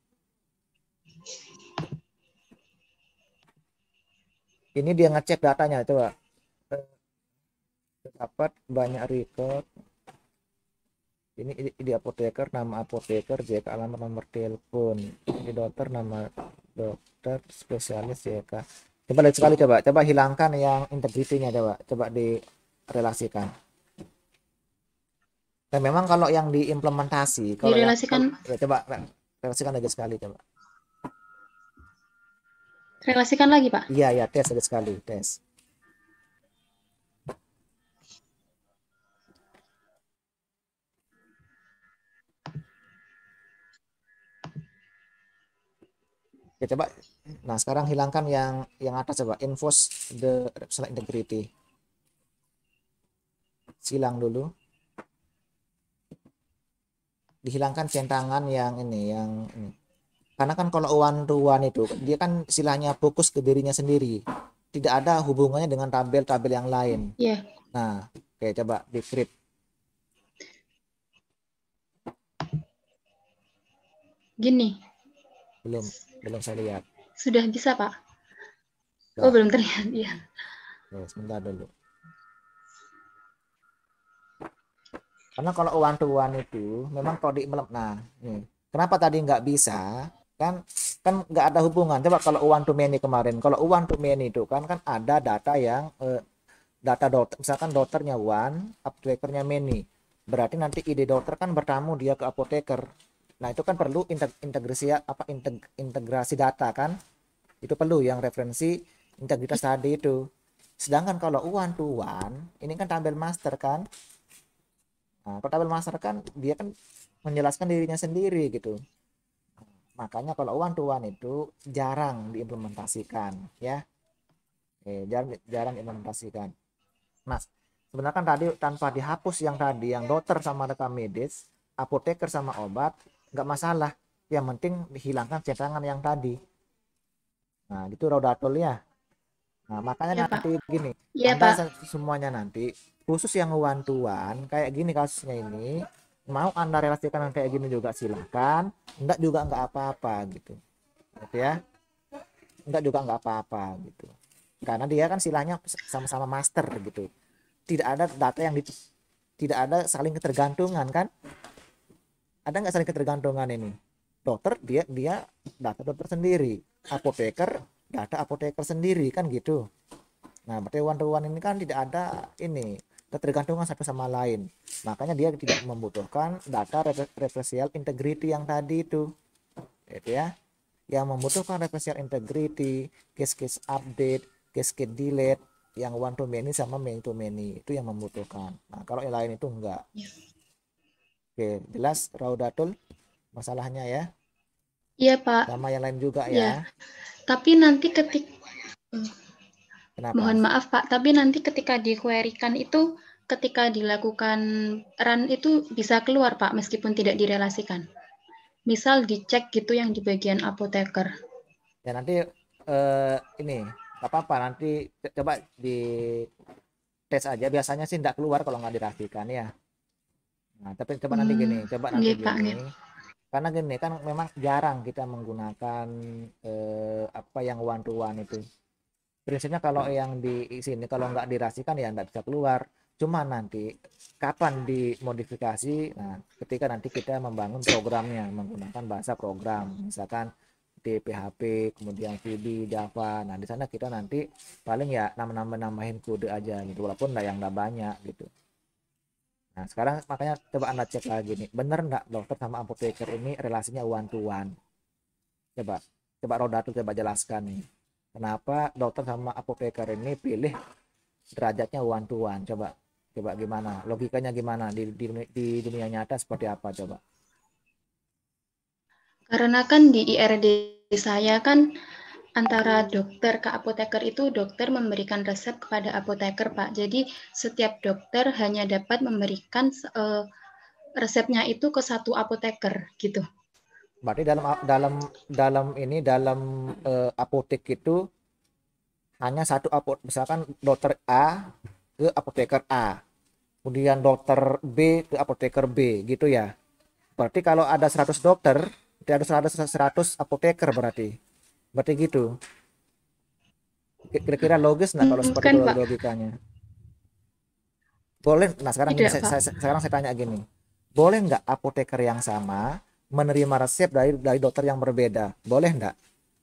Ini dia ngecek datanya coba. Dapat banyak record. Ini I D apoteker, nama apoteker, J K alamat, nomor telepon. Ini dokter, nama dokter, spesialis J K. Coba lihat sekali, coba coba hilangkan yang integritinya, coba coba direlasikan. Dan memang kalau yang diimplementasi, kalau yang Direlasikan, ya, coba relasikan lagi sekali, coba. relasikan lagi, Pak. Iya ya, tes lagi sekali, tes. Ya, coba. Nah, sekarang hilangkan yang yang atas, coba enforce the represal integrity. Silang dulu. Dihilangkan centangan yang ini, yang ini. Karena kan kalau one to one itu dia kan istilahnya fokus ke dirinya sendiri. Tidak ada hubungannya dengan tabel-tabel yang lain. Iya. Nah, oke, coba di-create. Gini, Belum, belum saya lihat. sudah bisa, Pak? Sudah. Oh, belum terlihat, ya. Oke, sebentar dulu. Karena kalau one to one itu memang kalau di nah, nih. Kenapa tadi nggak bisa? Kan kan nggak ada hubungan. Coba kalau one to many kemarin, kalau one to many itu kan kan ada data yang eh, data dokter, misalkan dokternya one, apotekernya many. Berarti nanti I D dokter kan bertamu dia ke apoteker. Nah, itu kan perlu integrasi apa integ, integrasi data kan? Itu perlu yang referensi integritas tadi itu. Sedangkan kalau one to one, ini kan tabel master kan? Nah, kalau tabel master kan dia kan menjelaskan dirinya sendiri gitu. Makanya kalau one to one itu jarang diimplementasikan ya. Oke, jarang jarang diimplementasikan. Nah, sebenarnya kan tadi tanpa dihapus yang tadi yang dokter sama rekam medis, apoteker sama obat nggak masalah. Yang penting dihilangkan centangan yang tadi. Nah, gitu Raudatul ya. Nah, makanya Iya, Pak. nanti gini, Iya, Anda Pak. semuanya nanti khusus yang one to one kayak gini kasusnya ini, mau Anda relasikan kayak gini juga silahkan, enggak juga enggak apa-apa gitu. Gitu ya. Enggak juga enggak apa-apa gitu. Karena dia kan silahnya sama-sama master gitu. Tidak ada data yang di, tidak ada saling ketergantungan kan? Ada nggak saling ketergantungan ini? Dokter dia dia data dokter sendiri, apoteker data apoteker sendiri kan gitu. Nah, berarti one to one ini kan tidak ada ini ketergantungan satu sama lain. Makanya dia tidak membutuhkan data referensial integrity yang tadi itu. Gitu ya. Yang membutuhkan referensial integrity, case-case update, case-case delete, yang one to many sama many to many itu yang membutuhkan. Nah, kalau yang lain itu enggak. Oke, jelas Raudatul masalahnya ya? Iya, Pak. Sama yang lain juga Iya. ya. Tapi nanti ketika Kenapa? Mohon maaf, Pak, tapi nanti ketika di-query-kan itu ketika dilakukan run itu bisa keluar, Pak, meskipun tidak direlasikan. Misal dicek gitu yang di bagian apoteker. Ya nanti eh, ini nggak apa-apa, nanti coba di tes aja, biasanya sih nggak keluar kalau nggak direlasikan ya. Nah, tapi coba nanti gini, Hmm, coba nanti nggih, Pak, gini. nggih. Karena gini kan memang jarang kita menggunakan eh, apa yang one to one itu. Prinsipnya kalau yang di sini kalau nggak direlasikan ya nggak bisa keluar. Cuma nanti kapan dimodifikasi, nah ketika nanti kita membangun programnya menggunakan bahasa program, misalkan di P H P, kemudian V B, Java. Nah, di sana kita nanti paling ya nambah-nambahin kode aja gitu, walaupun nggak yang nggak banyak gitu. Nah, sekarang makanya coba Anda cek lagi nih, bener nggak dokter sama apoteker ini relasinya one to one? Coba, coba Rodatul coba jelaskan nih. Kenapa dokter sama apoteker ini pilih derajatnya one to one? Coba, coba gimana? Logikanya gimana di, di, di dunia nyata seperti apa coba? Karena kan di I R D saya kan antara dokter ke apoteker itu dokter memberikan resep kepada apoteker, Pak. Jadi setiap dokter hanya dapat memberikan uh, resepnya itu ke satu apoteker gitu. Berarti dalam dalam dalam ini dalam uh, apotek itu hanya satu apotek, misalkan dokter A ke apoteker A, kemudian dokter B ke apoteker B gitu ya. Berarti kalau ada seratus dokter, ada seratus seratus apoteker berarti. Berarti gitu. Kira-kira logis nggak kalau seperti Bukan, itu Pak. logikanya? Boleh. Nah, sekarang Tidak, gini, saya, Pak. saya, sekarang saya tanya gini. boleh nggak apoteker yang sama menerima resep dari dari dokter yang berbeda? Boleh nggak?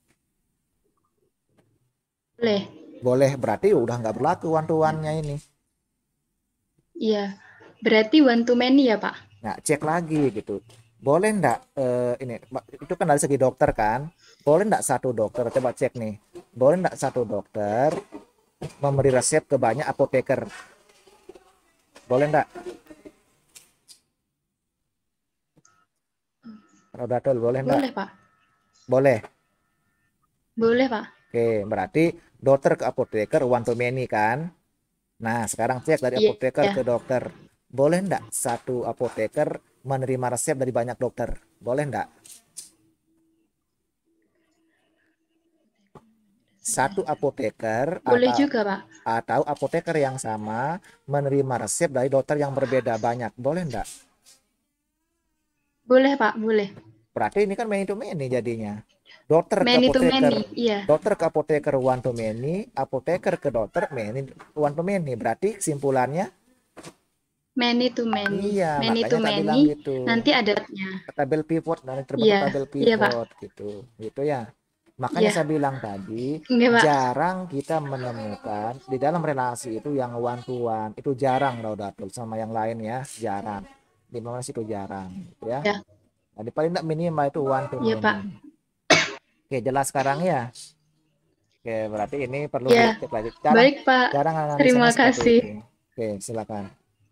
Boleh. Boleh, berarti udah nggak berlaku one to one-nya ini. Iya. Berarti one to many ya, Pak? Nah, cek lagi gitu. Boleh nggak eh, ini itu kan dari segi dokter kan? Boleh nggak satu dokter, coba cek nih. Boleh nggak satu dokter memberi resep ke banyak apoteker? Boleh nggak? Rodatul, boleh nggak? Boleh, Pak. Boleh. Boleh, Pak. Oke, berarti dokter ke apoteker one to many kan? Nah, sekarang cek dari Iya. apoteker ke dokter. Boleh nggak satu apoteker menerima resep dari banyak dokter? Boleh nggak? Satu apoteker Boleh atau, juga, Pak. atau apoteker yang sama menerima resep dari dokter yang berbeda banyak. Boleh nggak? Boleh, Pak. Boleh. Berarti ini kan many to many jadinya. Dokter ke Many to apoteker, many. Iya. dokter ke apoteker one to many, apoteker ke dokter many one to many. Berarti kesimpulannya Many to many. iya, Many makanya to tak bilang many. gitu. Nanti ada tabelnya. Tabel pivot, nanti terbentuk Iya. tabel Iya, Pak. pivot gitu. Gitu ya. Makanya Iya. saya bilang tadi, Enggak, Pak. jarang kita menemukan di dalam relasi itu yang one to one. Itu jarang Laudatul sama yang lain ya, jarang. Di mana itu jarang gitu ya. Ya. Jadi paling tidak minimal itu one to Iya, many. Pak. Oke, jelas sekarang ya. Oke, berarti ini perlu Ya. dicek lagi. Jarang, Baik, Pak. jarang analisanya Terima seperti kasih. itu. Oke, silakan.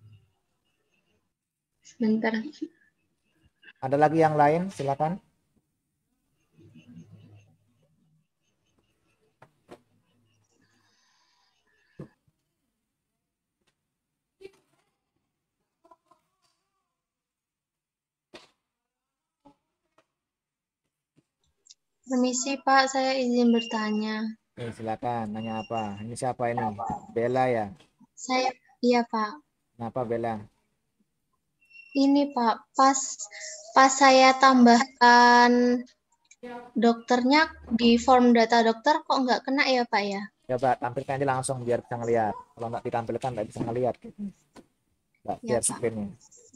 Sebentar. Ada lagi yang lain? Silakan. Permisi Pak, saya izin bertanya. Oke, silakan. Nanya apa? Ini siapa ini? Bella ya? Saya, iya Pak. Kenapa Bella? Ini Pak, pas pas saya tambahkan dokternya di form data dokter kok nggak kena ya Pak ya? Coba tampilkan aja langsung biar bisa ngelihat. Kalau nggak ditampilkan nggak bisa ngelihat. Nggak Ya, share Pak. screen-nya.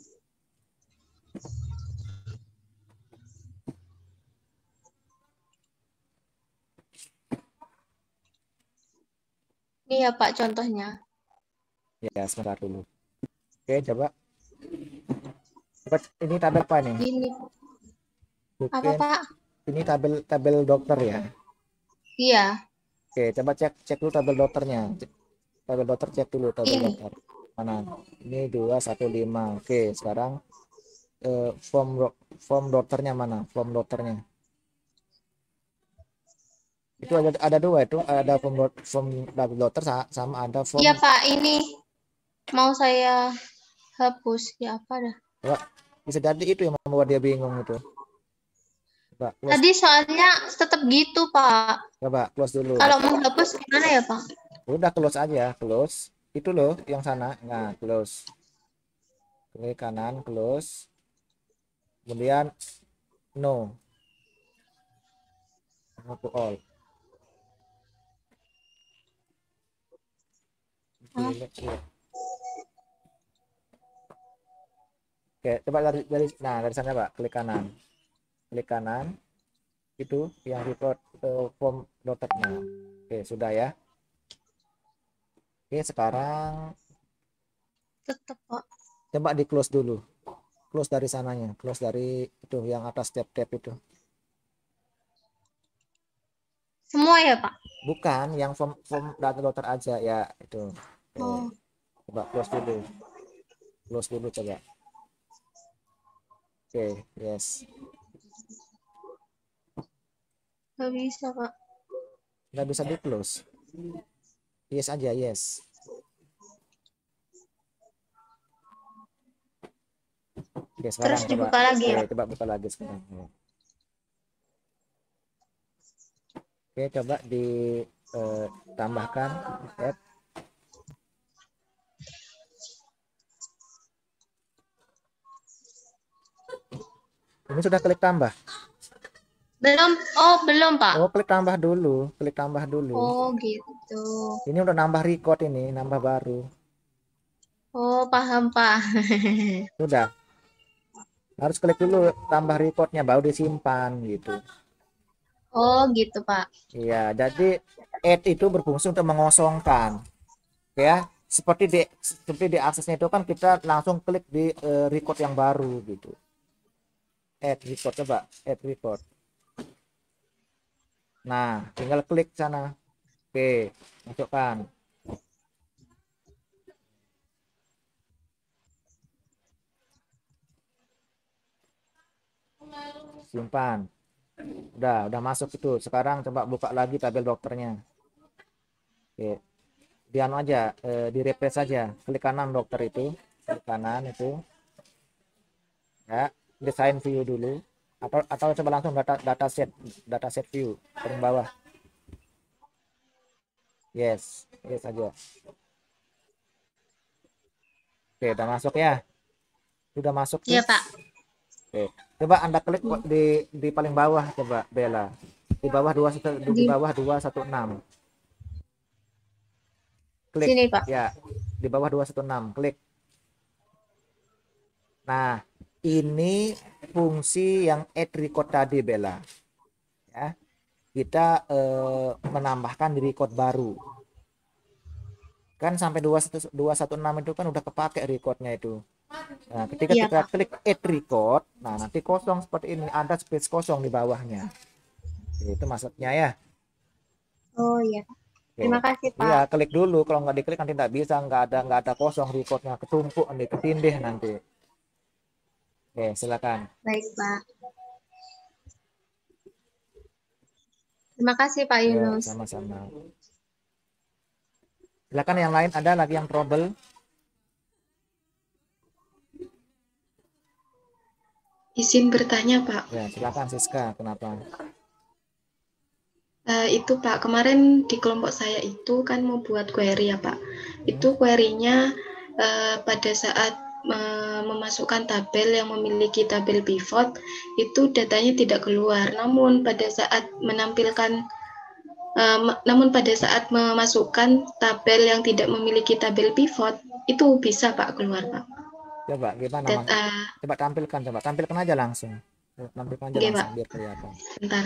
Ini ya Pak contohnya. Ya, sebentar dulu. Oke, coba. Coba ini tabel apa nih? Ini apa Mungkin Pak? ini tabel tabel dokter ya. Iya, Oke, coba cek cek dulu tabel dokternya. Cek- Tabel dokter cek dulu tabel Ini. dokter. Mana? Ini dua satu lima. Oke, sekarang eh, form dok- form dokternya mana? Form dokternya. Itu ada ada dua itu, ada form dok- form tabel dokter sa- sama ada form. iya Pak. Ini mau saya hapus ya apa dah? Coba, bisa jadi itu yang membuat dia bingung itu. Coba close, Tadi soalnya tetap gitu Pak. coba close dulu. Kalau menghapus gimana ya Pak? Udah close aja, close. Itu loh yang sana. Nah, close. Klik kanan, close. Kemudian no. No to all. Hah? Oke, coba dari dari nah dari sana Pak, klik kanan. Klik kanan. Itu yang report eh, form dokternya. Oke, sudah ya. Oke, sekarang Tetap Pak. coba di close dulu. Close dari sananya, close dari itu yang atas tab-tab itu. Semua ya Pak? Bukan, yang form form data dokter aja ya itu. Oke, Oh, coba close dulu. Close dulu coba. Oke, yes. nggak bisa Pak. Nggak bisa di close. Yes aja, yes. Oke, sekarang Terus coba. dibuka lagi Oke, ya? coba buka lagi sekarang. Oke, coba ditambahkan add. Ini sudah klik tambah. Belum, oh belum Pak. Oh, klik tambah dulu, klik tambah dulu. Oh gitu. Ini udah nambah record ini, nambah baru. Oh paham Pak. Sudah. Harus klik dulu tambah recordnya baru disimpan gitu. Oh, gitu, Pak. Iya, jadi add itu berfungsi untuk mengosongkan, ya. Seperti di seperti di aksesnya itu kan kita langsung klik di eh, record yang baru gitu. Add record, coba add record. Nah, tinggal klik sana. Oke, masukkan. Simpan. Udah, udah masuk itu. Sekarang coba buka lagi tabel dokternya. Oke. Di anu aja, eh, di refresh saja. Klik kanan dokter itu, klik kanan itu. Ya, desain view dulu. Atau atau coba langsung data data set, data set view paling bawah. Yes, yes aja. Oke, udah masuk ya. Sudah masuk tuh. Iya, Pak. Oke. Coba Anda klik di di paling bawah coba Bella. Di bawah dua di Di bawah dua satu enam. Klik sini, Pak. ya. Di bawah dua satu enam, klik. Nah, ini fungsi yang add record tadi Bella. Ya. Kita eh, menambahkan di record baru. Kan sampai dua satu enam itu kan udah kepake recordnya itu. Nah, ketika Iya, kita Pak. klik add record, nah nanti kosong seperti ini, ada space kosong di bawahnya. Itu maksudnya ya. Oh, iya. Oke. Terima kasih, Iya, Pak. klik dulu. Kalau nggak diklik nanti nggak bisa, nggak ada nggak ada kosong, recordnya ketumpuk, nanti ketindih nanti. Oke, silakan. Baik, Pak. Terima kasih, Pak Ya, Yunus. sama-sama. Silakan yang lain, ada lagi yang trouble? Izin bertanya, Pak. Ya, silakan Siska. Kenapa? Uh, itu Pak, kemarin di kelompok saya itu kan mau buat query ya Pak. Hmm. Itu query-nya uh, pada saat uh, memasukkan tabel yang memiliki tabel pivot, itu datanya tidak keluar. Namun pada saat menampilkan, uh, namun pada saat memasukkan tabel yang tidak memiliki tabel pivot, itu bisa Pak keluar Pak. Coba gimana Mas? Data. Coba tampilkan, coba tampilkan aja langsung. Tampilkan aja Oke, langsung Pak. biar kelihatan. Bentar.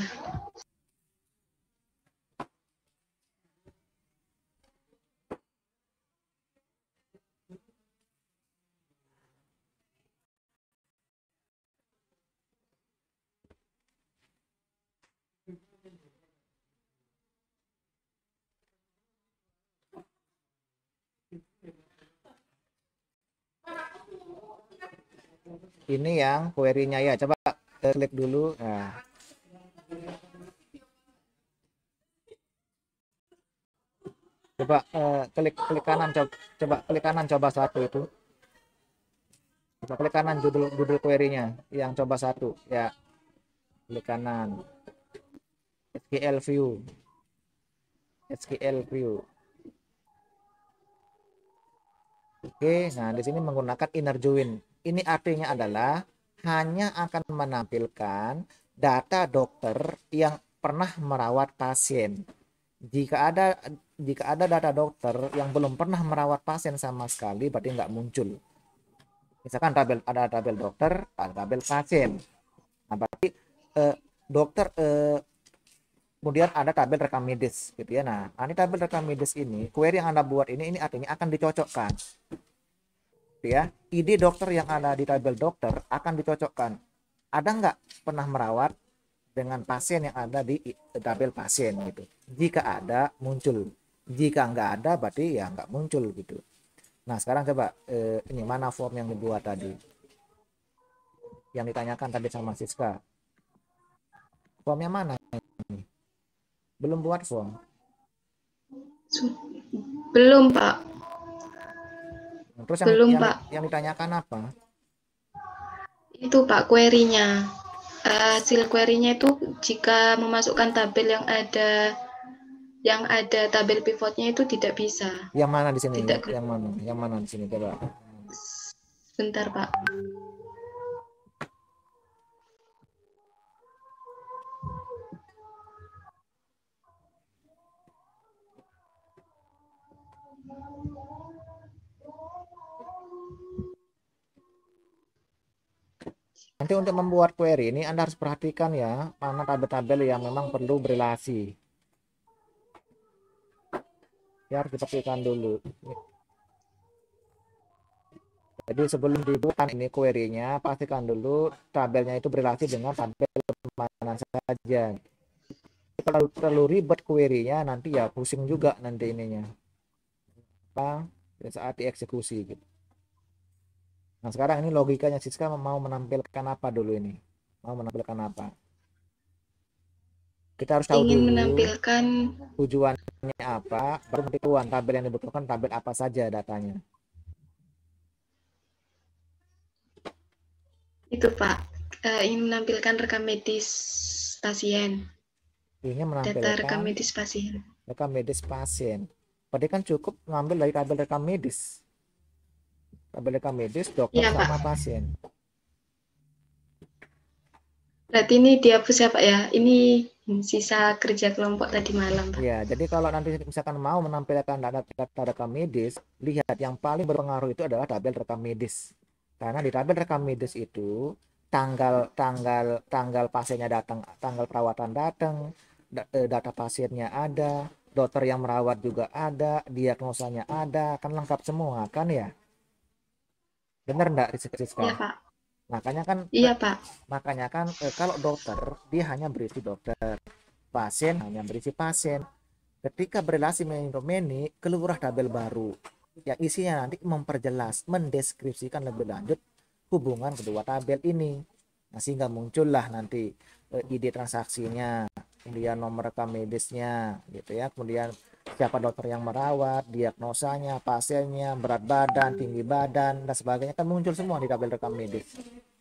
Ini yang query-nya ya. Coba eh, klik dulu. Nah. Coba eh, klik klik kanan coba, coba klik kanan coba satu itu. Coba klik kanan judul judul query-nya yang coba satu ya. Klik kanan. S Q L view. S Q L view. Oke, nah di sini menggunakan inner join. Ini artinya adalah hanya akan menampilkan data dokter yang pernah merawat pasien. Jika ada jika ada data dokter yang belum pernah merawat pasien sama sekali, berarti nggak muncul. Misalkan tabel ada tabel dokter, ada tabel pasien. Nah, berarti eh, dokter eh, kemudian ada tabel rekam medis gitu ya. Nah, ini tabel rekam medis ini, query yang Anda buat ini ini artinya akan dicocokkan. Ya, I D dokter yang ada di tabel dokter akan dicocokkan. Ada nggak pernah merawat dengan pasien yang ada di tabel pasien gitu. Jika ada, muncul. Jika nggak ada, berarti ya nggak muncul gitu. Nah, sekarang coba eh, ini mana form yang dibuat tadi? Yang ditanyakan tadi sama Siska. Formnya mana? Belum buat form? Belum Pak. Terus yang, Belum yang, Pak. yang ditanyakan apa? Itu Pak query-nya. Hasil query-nya itu jika memasukkan tabel yang ada yang ada tabel pivotnya itu tidak bisa. Yang mana di sini? Tidak. Yang, yang mana? Yang mana di sini coba? Bentar Pak. Nanti untuk membuat query ini Anda harus perhatikan ya, mana tabel-tabel yang memang perlu berelasi. Ya harus diperhatikan dulu. Jadi sebelum dibuat ini query-nya, pastikan dulu tabelnya itu berelasi dengan tabel mana saja. Kalau terlalu ribet query-nya nanti ya pusing juga nanti ininya. Apa? Saat dieksekusi gitu. Nah, sekarang ini logikanya Siska mau menampilkan apa dulu ini? Mau menampilkan apa? Kita harus tahu Ingin dulu menampilkan tujuannya apa, baru nanti tuan tabel yang dibutuhkan tabel apa saja datanya. itu Pak, eh, ingin menampilkan rekam medis pasien, Ingin data rekam menampilkan medis pasien. rekam medis pasien. Berarti kan cukup ngambil dari tabel rekam medis. Tabel rekam medis, dokter Iya, sama Pak. pasien. Berarti ini dihapus ya Pak ya? Ini sisa kerja kelompok tadi malam Pak. Ya, jadi kalau nanti misalkan mau menampilkan data, data rekam medis, lihat yang paling berpengaruh itu adalah tabel rekam medis. Karena di tabel rekam medis itu tanggal tanggal tanggal pasiennya datang, tanggal perawatan datang, data pasiennya ada, dokter yang merawat juga ada, diagnosanya ada, kan lengkap semua kan ya? Bener enggak Rizka? Iya Pak. Makanya kan Iya Pak. makanya kan eh, kalau dokter dia hanya berisi dokter, pasien hanya berisi pasien. Ketika berelasi many keluar tabel baru yang isinya nanti memperjelas, mendeskripsikan lebih lanjut hubungan kedua tabel ini. Nah, sehingga muncullah nanti eh, ide transaksinya, kemudian nomor rekam medisnya gitu ya, kemudian siapa dokter yang merawat, diagnosanya, pasiennya, berat badan, tinggi badan dan sebagainya kan muncul semua di tabel rekam medis.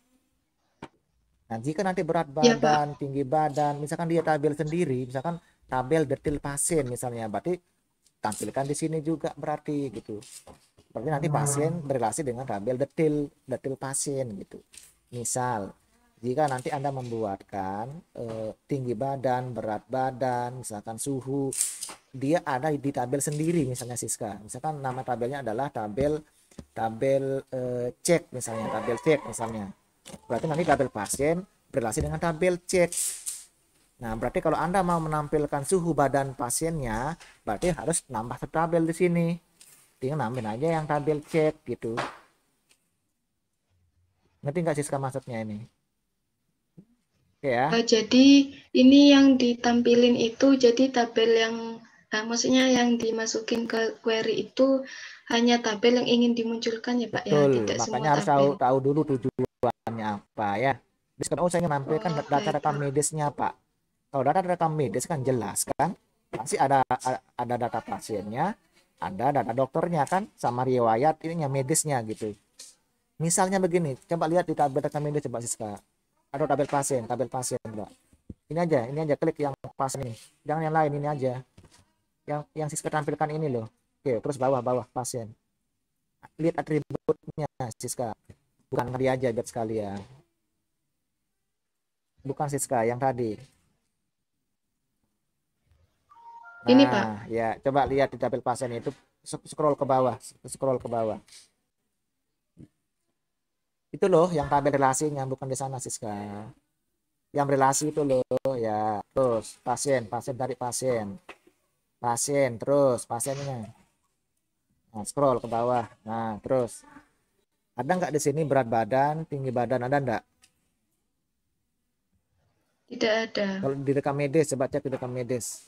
Nah, jika nanti berat Iya, badan, tinggi badan, misalkan dia tabel sendiri, misalkan tabel detail pasien misalnya, berarti tampilkan di sini juga berarti gitu. Berarti nanti pasien berelasi dengan tabel detail detail pasien gitu. Misal, jika nanti Anda membuatkan eh, tinggi badan, berat badan, misalkan suhu, dia ada di tabel sendiri misalnya Siska. Misalkan nama tabelnya adalah tabel tabel eh, cek misalnya, tabel cek misalnya. Berarti nanti tabel pasien berelasi dengan tabel cek. Nah, berarti kalau Anda mau menampilkan suhu badan pasiennya, berarti harus nambah tabel di sini. Tinggal nambahin aja yang tabel cek gitu. Ngerti nggak Siska maksudnya ini? Oke ya. Uh, jadi ini yang ditampilin itu jadi tabel yang, uh, maksudnya yang dimasukin ke query itu hanya tabel yang ingin dimunculkan ya Pak. Betul. Ya, tidak Makanya semua harus tabel. tahu tahu dulu tujuannya apa ya. Sekarang oh saya ingin menampilkan Oh, data baik, rekam Pak. medisnya Pak. Kalau data rekam medis kan jelas kan, pasti ada ada data pasiennya, ada data dokternya kan, sama riwayat ininya medisnya gitu. Misalnya begini, coba lihat di tabel rekam medis coba Siska. Ada tabel pasien, tabel pasien Mbak. Ini aja, ini aja klik yang pasien ini. Jangan yang lain, ini aja. Yang yang Siska tampilkan ini loh. Oke, terus bawah-bawah pasien. Lihat atributnya Siska. Bukan tadi aja biar sekalian. Bukan Siska, yang tadi. Nah, Ini Pak. ya coba lihat di tabel pasien itu, scroll ke bawah, scroll ke bawah. Itu loh yang tabel relasinya, bukan di sana Siska. Yang relasi itu loh ya. Terus pasien, pasien dari pasien. Pasien, terus pasiennya. Nah, scroll ke bawah. Nah, terus ada nggak di sini berat badan, tinggi badan, ada nggak? Tidak ada. Kalau di rekam medis, coba cek di rekam medis.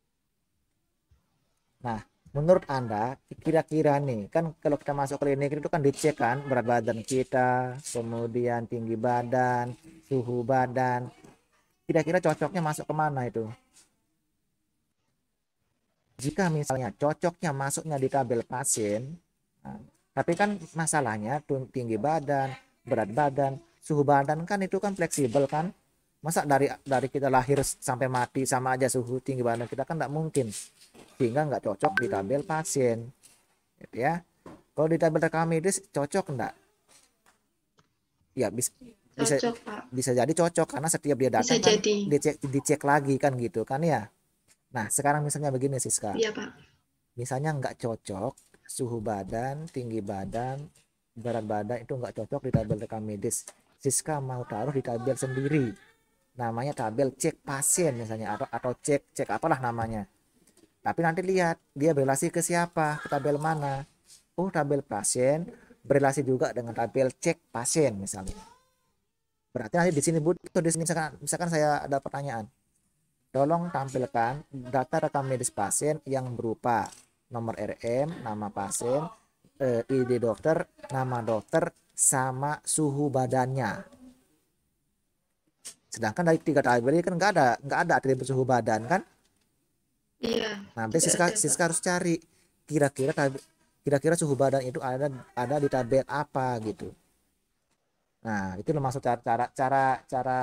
Nah, menurut Anda, kira-kira nih, kan kalau kita masuk klinik itu kan dicek kan berat badan kita, kemudian tinggi badan, suhu badan. Kira-kira cocoknya masuk kemana itu? Jika misalnya cocoknya masuknya di tabel pasien, nah, tapi kan masalahnya tinggi badan, berat badan, suhu badan kan itu kan fleksibel kan? Masa dari dari kita lahir sampai mati sama aja suhu tinggi badan kita kan tidak mungkin, sehingga nggak cocok di tabel pasien gitu ya. Kalau di tabel rekam medis cocok enggak? Ya bisa bisa Cocok, Pak. bisa jadi cocok karena setiap dia datang Bisa kan jadi. dicek dicek lagi kan gitu kan ya. Nah sekarang misalnya begini Siska, Iya Pak. misalnya nggak cocok suhu badan, tinggi badan, berat badan itu nggak cocok di tabel rekam medis. Siska mau taruh di tabel sendiri, namanya tabel cek pasien misalnya, atau atau cek cek apalah namanya. Tapi nanti lihat dia berelasi ke siapa, ke tabel mana. Oh, tabel pasien berelasi juga dengan tabel cek pasien misalnya. Berarti nanti di sini butuh di sini misalkan, misalkan saya ada pertanyaan. Tolong tampilkan data rekam medis pasien yang berupa nomor R M, nama pasien, eh, I D dokter, nama dokter, sama suhu badannya. Sedangkan dari tiga tabel ini kan nggak ada nggak ada atribut suhu badan kan? Iya. Nah, nanti Siska, Siska harus cari kira-kira kira-kira suhu badan itu ada ada di tabel apa gitu. Nah, itu maksud cara cara cara cara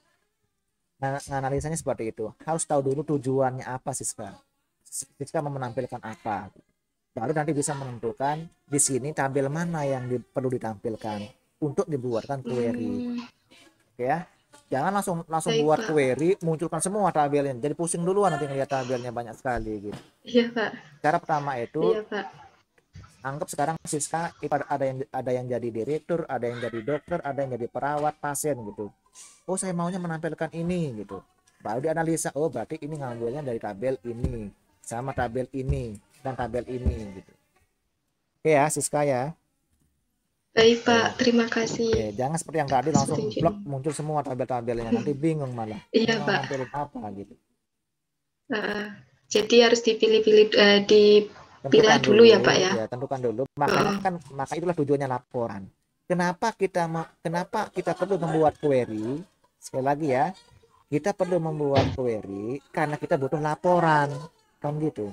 analisanya seperti itu. Harus tahu dulu tujuannya apa Siska. Siska mau menampilkan apa. Baru nanti bisa menentukan di sini tabel mana yang di, perlu ditampilkan untuk dibuatkan query. Hmm. Oke ya. Jangan langsung langsung Baik, buat Pak. query, munculkan semua tabelnya. Jadi pusing duluan nanti ngeliat tabelnya banyak sekali gitu. Iya, Pak. Cara pertama itu Iya, Pak. anggap sekarang Siska ada yang ada yang jadi direktur, ada yang jadi dokter, ada yang jadi perawat pasien gitu. Oh, saya maunya menampilkan ini gitu. Baru dianalisa, oh berarti ini ngambilnya dari tabel ini sama tabel ini dan tabel ini gitu. Oke ya Siska ya. Baik, Pak. Terima kasih. Oke, jangan seperti yang tadi langsung Setuju. blok muncul semua tabel-tabelnya, nanti bingung malah. Iya, Mau Pak. nampilin apa gitu. Uh, jadi harus dipilih-pilih, uh, dipilah Tentukan dulu ya, Pak ya. Ya, tentukan dulu. Makanya Uh, kan maka itulah tujuannya laporan. Kenapa kita me- kenapa kita perlu membuat query? Sekali lagi ya, kita perlu membuat query karena kita butuh laporan, kan gitu.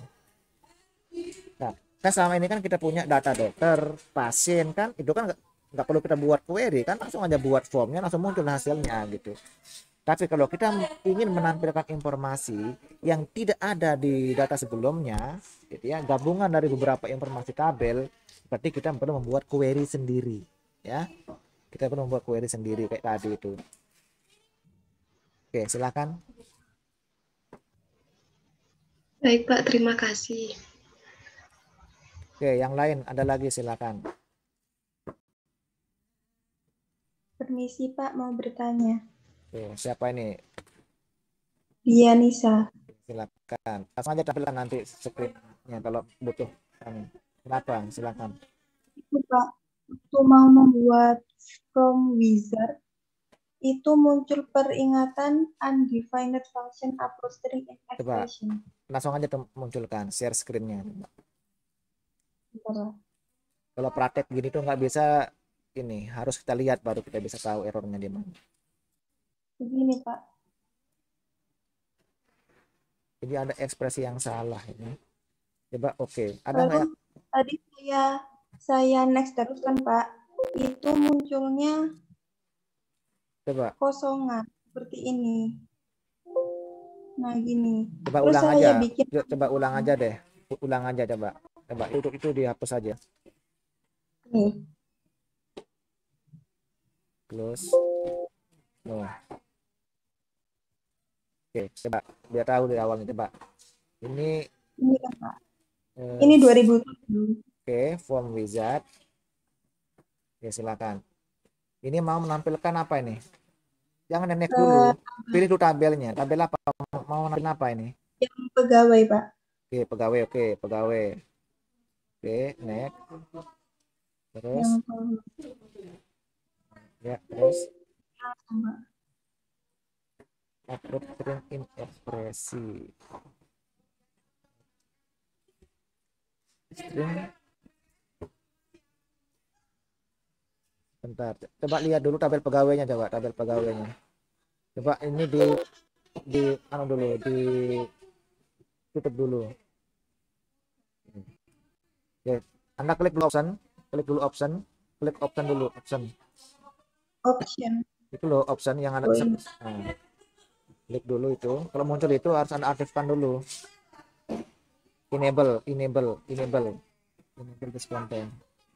Nah, kan selama ini kan kita punya data dokter, pasien kan, itu kan nggak nggak perlu kita buat query kan, langsung aja buat formnya, langsung muncul hasilnya gitu. Tapi kalau kita ingin menampilkan informasi yang tidak ada di data sebelumnya, gitu ya, gabungan dari beberapa informasi tabel, berarti kita perlu membuat query sendiri, ya. Kita perlu membuat query sendiri kayak tadi itu. Oke, silakan. baik, Pak. Terima kasih. Oke, yang lain ada lagi silakan. Permisi Pak, mau bertanya. Oke, siapa ini? Dianisa. Silakan. Langsung aja tampilkan nanti screen-nya kalau butuh. Silakan, silakan. Itu Pak, waktu mau membuat from wizard, itu muncul peringatan undefined function upload string in Coba. expression. Langsung aja munculkan share screen-nya. Bentar. Kalau praktek gini tuh nggak bisa ini, harus kita lihat baru kita bisa tahu errornya di mana. Begini Pak. Jadi ada ekspresi yang salah ini. Coba oke, okay. Ada nggak? Lalu tadi saya saya next terus kan Pak, itu munculnya Coba. kosongan seperti ini. Nah gini. Coba Terus ulang saya aja. bikin. Coba ulang aja deh. Ulang aja coba. Coba itu itu dihapus aja. Nih. Close. Oh. Oke, coba biar tahu dari awalnya coba. Ini Ini kan Pak. eh, Ini dua ribu tujuh. Oke, form wizard. Oke, silakan. Ini mau menampilkan apa ini? Jangan next dulu. Pilih dulu tabelnya. Tabel apa? Mau menampilkan apa ini? Yang pegawai Pak. Oke, pegawai. Oke, pegawai. Oke, next. Terus. Yang Ya, terus. sama. Upload string in ekspresi. String. Bentar, coba lihat dulu tabel pegawainya, coba tabel pegawainya. Coba ini di di anu dulu, di tutup dulu. Oke, Anda klik dulu option, klik dulu option, klik option dulu, option. Option. Itu loh option yang ada. Oh, ini. Nah, klik dulu itu. Kalau muncul itu harus Anda aktifkan dulu. Enable, enable, enable, enable this content.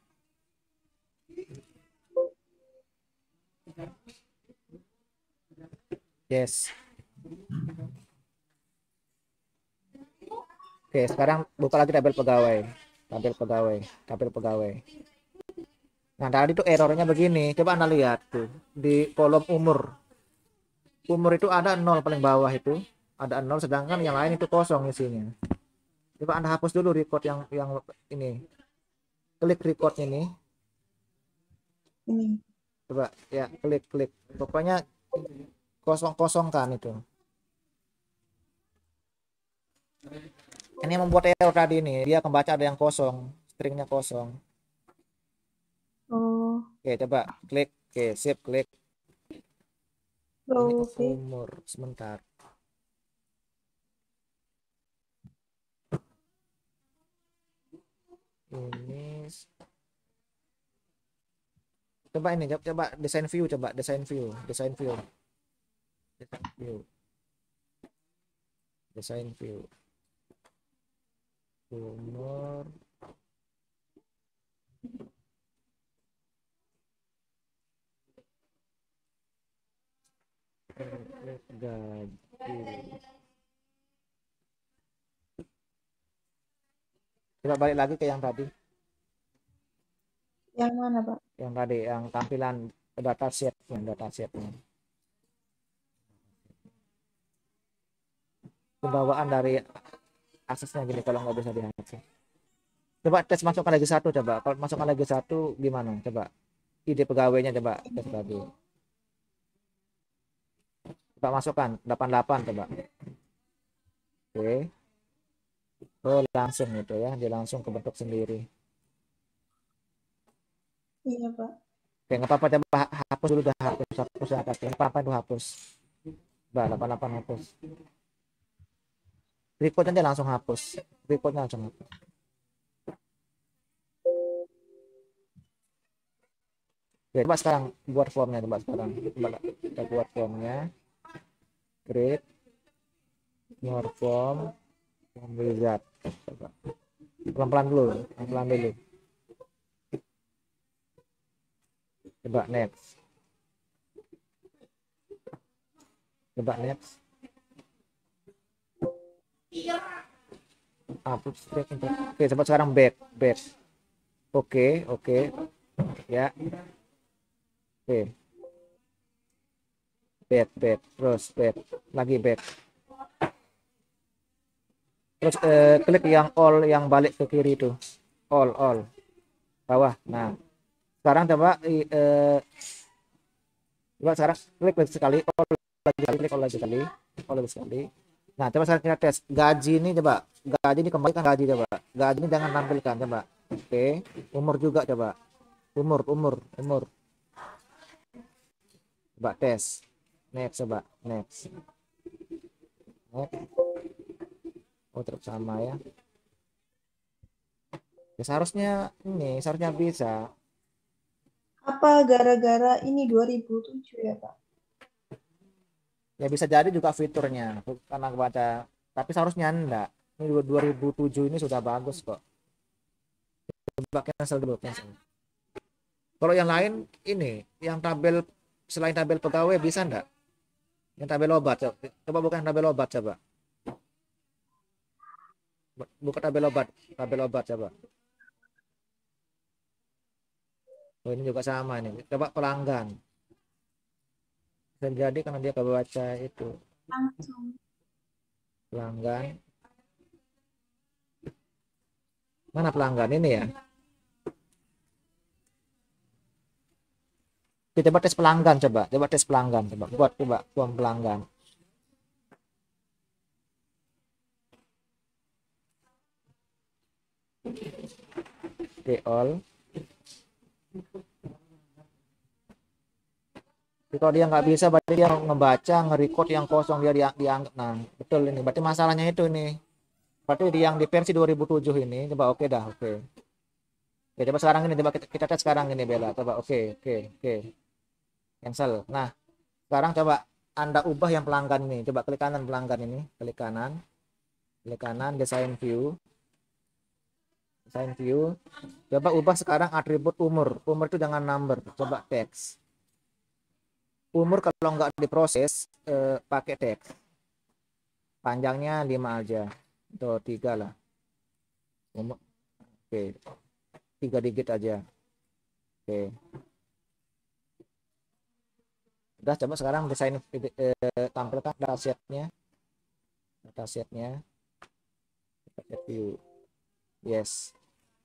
Yes. Oke, sekarang buka lagi tabel pegawai. Tabel pegawai, tabel pegawai. Nah, tadi tuh errornya begini. Coba Anda lihat tuh di kolom umur. Umur itu ada nol paling bawah itu. Ada nol, sedangkan yang lain itu kosong isinya. Coba Anda hapus dulu record yang yang ini. Klik record ini. Ini. Coba ya, klik klik. Pokoknya kosong-kosong kan itu. Ini yang membuat error tadi ini. Dia kebaca ada yang kosong, stringnya kosong. Oh, Oke, coba klik. Oke, sip, klik. Ini oke. umur sebentar. Ini coba ini coba, coba desain view, coba desain view, desain view. Desain view. Desain view. Umur gaji. Coba balik lagi ke yang tadi. Yang mana, Pak? Yang tadi, yang tampilan data set, yang data setnya. Pembawaan dari aksesnya gini kalau nggak bisa diakses. Coba tes masukkan lagi satu, coba. Kalau masukkan lagi satu gimana? Coba. I D pegawainya coba tes lagi. Coba masukkan delapan puluh delapan coba. Oke. Oh, langsung itu ya, dia langsung kebentuk sendiri. Iya, Pak. Oke, nggak apa-apa, coba hapus dulu, dah hapus, hapus atas. Nggak apa-apa itu hapus. Bah, delapan puluh delapan hapus. Recordnya dia langsung hapus. Recordnya langsung hapus. Oke, coba sekarang buat formnya, coba sekarang. Coba kita buat formnya. Create more form wizard. Coba. Pelan-pelan dulu, pelan-pelan dulu. Coba next. Coba next. Upload string. Oke, coba sekarang back, back. Oke, oke. Ya. Oke. Back, back, terus back, lagi back. Terus eh, klik yang all yang balik ke kiri itu. All, all. Bawah. Nah. Sekarang coba eh, coba sekarang klik lagi sekali, all lagi sekali, klik all lagi sekali, all lagi sekali. Nah, coba sekarang kita tes gaji ini, coba gaji ini kembalikan gaji, coba gaji ini jangan tampilkan, coba. Oke, umur juga, coba umur, umur, umur. Coba tes, next, coba next, next. Oh, tetap sama ya. Ya seharusnya ini, seharusnya bisa. Apa gara-gara ini dua ribu tujuh ya, Pak? Ya bisa jadi juga fiturnya karena kebaca, tapi seharusnya enggak. Ini dua ribu tujuh ini sudah bagus kok. Coba cancel dulu, cancel. Kalau yang lain ini, yang tabel selain tabel pegawai bisa enggak? Yang tabel obat, coba, coba bukan tabel obat, coba. Buka tabel obat, tabel obat coba. Oh, ini juga sama ini. Coba pelanggan. Bisa jadi karena dia kebaca itu. Langsung. Pelanggan. Mana pelanggan ini ya? Kita coba tes pelanggan, coba. Coba tes pelanggan, coba. Buat coba form pelanggan. Oke, all. Jadi kalau dia nggak bisa, berarti dia ngebaca, nge-record yang kosong, dia dianggap. Nah, betul ini. Berarti masalahnya itu nih. Berarti yang di versi dua ribu tujuh ini, coba oke dah, oke. Oke, coba sekarang ini, coba kita, kita tes sekarang ini, Bella. Coba oke, oke, oke. Cancel. Nah, sekarang coba Anda ubah yang pelanggan ini. Coba klik kanan pelanggan ini, klik kanan. Klik kanan, design view. Design view. Coba ubah sekarang atribut umur. Umur itu jangan number, coba teks. Umur kalau nggak diproses eh, pakai teks. Panjangnya lima aja atau tiga lah. Umur. Oke. Tiga digit aja. Oke, Oke. Udah, coba sekarang desain eh, tampilkan datasetnya. Datasetnya. Dataset view. Yes.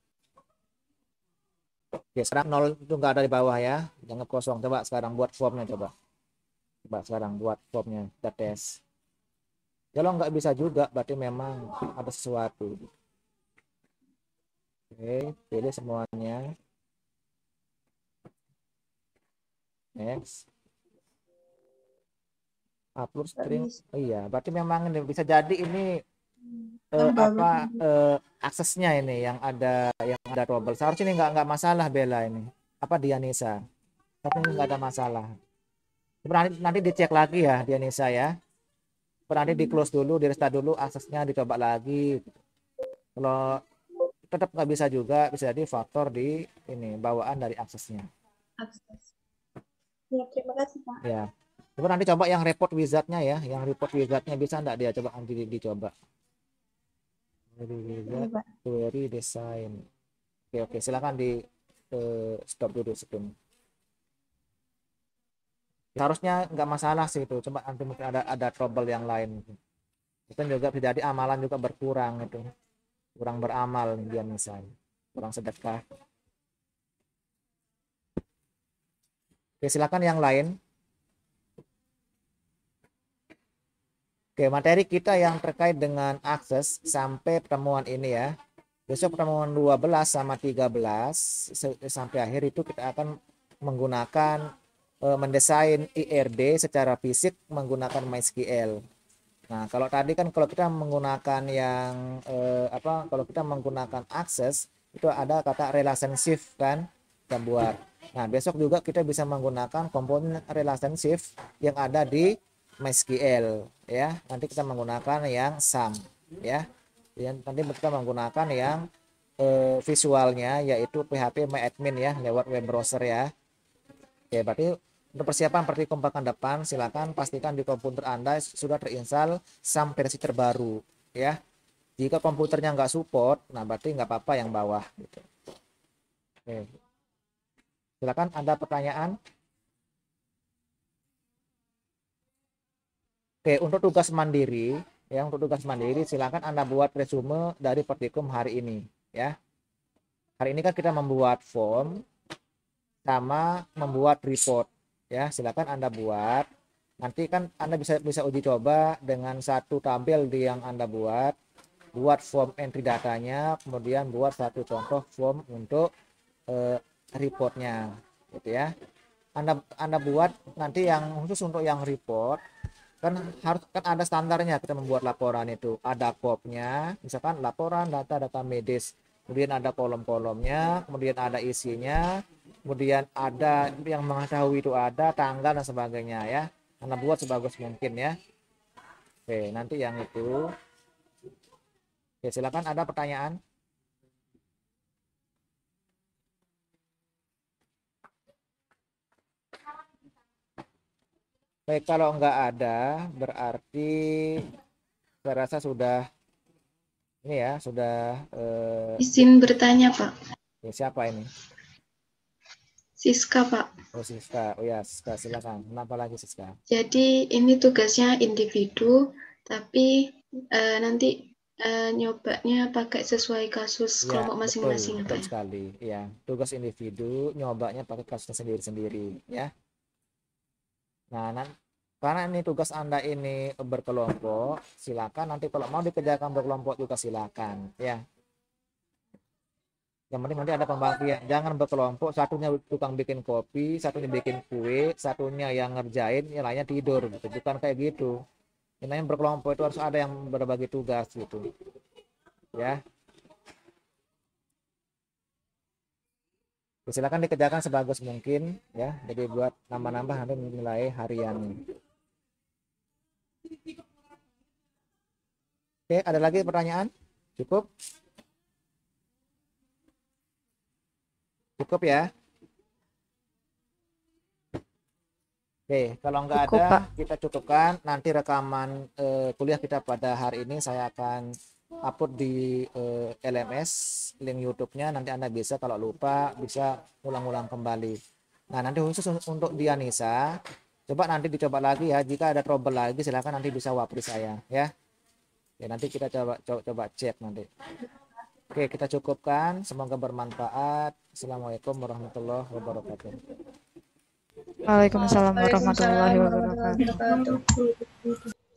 Oke, sekarang nol itu nggak ada di bawah ya. Jangan kosong. Coba sekarang buat formnya coba. Coba sekarang buat formnya, kita tes. Kalau nggak bisa juga, berarti memang ada sesuatu. Oke, pilih semuanya. Next. Upload string. Oh iya, berarti memang ini bisa jadi ini eh, apa eh, aksesnya ini yang ada yang ada trouble. Seharusnya ini nggak nggak masalah Bella ini. Apa Dianisa? Tapi ini nggak ada masalah. Nanti, nanti dicek lagi ya Dianisa ya. Nanti di close dulu, di restart dulu, aksesnya dicoba lagi. Kalau tetap nggak bisa juga, bisa jadi faktor di ini bawaan dari aksesnya. Akses. Ya, terima kasih Pak. Ya. Coba nanti coba yang report wizardnya ya, yang report wizardnya bisa enggak dia coba nanti dicoba. Query wizard, query design. Oke oke, silakan di uh, stop dulu sebelum. Harusnya nggak masalah sih itu, coba nanti mungkin ada ada trouble yang lain. Itu juga terjadi amalan juga berkurang itu, kurang beramal dia misalnya, kurang sedekah. Oke, silakan yang lain. Oke, materi kita yang terkait dengan akses sampai pertemuan ini ya. Besok pertemuan dua belas sama tiga belas sampai akhir itu kita akan menggunakan e, mendesain I R D secara fisik menggunakan MySQL. Nah, kalau tadi kan kalau kita menggunakan yang e, apa? Kalau kita menggunakan akses itu ada kata relationship kan kita buat. Nah, besok juga kita bisa menggunakan komponen relationship yang ada di MySQL ya. Nanti kita menggunakan yang sum ya. Dan nanti kita menggunakan yang eh, visualnya yaitu P H P MyAdmin ya lewat web browser ya. Oke, berarti untuk persiapan praktikum pekan depan silakan pastikan di komputer Anda sudah terinstall sum versi terbaru ya. Jika komputernya nggak support, nah berarti nggak apa-apa yang bawah gitu. Oke. Silakan, ada pertanyaan? Oke, untuk tugas mandiri, ya untuk tugas mandiri silakan Anda buat resume dari praktikum hari ini, ya. Hari ini kan kita membuat form sama membuat report, ya. Silakan Anda buat. Nanti kan Anda bisa bisa uji coba dengan satu tabel di yang Anda buat, buat form entry datanya, kemudian buat satu contoh form untuk eh, reportnya, gitu ya. Anda Anda buat nanti yang khusus untuk yang report kan harus kan ada standarnya kita membuat laporan itu, ada kopnya misalkan laporan data data medis, kemudian ada kolom-kolomnya, kemudian ada isinya, kemudian ada yang mengetahui itu ada tanggal dan sebagainya ya. Anda buat sebagus mungkin ya. Oke, nanti yang itu. Oke, silakan, ada pertanyaan? Baik, kalau enggak ada, berarti saya rasa sudah ini ya, sudah eh, Izin bertanya, Pak. ya, siapa ini? Siska, Pak. Oh, Siska. Oh ya, Siska, silakan. Kenapa lagi Siska? Jadi ini tugasnya individu, tapi eh, nanti eh, nyobanya pakai sesuai kasus Ya, kelompok masing-masing, betul, betul Pak. sekali. Ya, tugas individu nyobanya pakai kasusnya sendiri-sendiri ya. Nah, nanti, karena ini tugas Anda ini berkelompok, silakan nanti kalau mau dikerjakan berkelompok juga silakan ya. Yang penting nanti ada pembagian, jangan berkelompok, satunya tukang bikin kopi, satunya bikin kue, satunya yang ngerjain, yang lainnya tidur gitu. Bukan kayak gitu. Yang lain berkelompok itu harus ada yang berbagi tugas gitu. Ya. Silakan dikerjakan sebagus mungkin ya. Jadi buat nambah-nambah nanti nilai harian. Oke, ada lagi pertanyaan? Cukup? Cukup ya? Oke, kalau nggak Cukup, ada, Pak. kita cukupkan. Nanti rekaman eh, kuliah kita pada hari ini saya akan upload di eh, L M S link YouTube-nya, nanti Anda bisa kalau lupa bisa ulang-ulang kembali. Nah, nanti khusus untuk Dianisa, coba nanti dicoba lagi ya. Jika ada trouble lagi silahkan nanti bisa wapri saya ya. Ya nanti kita coba coba, coba cek nanti. Oke, kita cukupkan. Semoga bermanfaat. Assalamualaikum warahmatullahi wabarakatuh. Waalaikumsalam warahmatullahi Waalaikumsalam wabarakatuh. warahmatullahi wabarakatuh.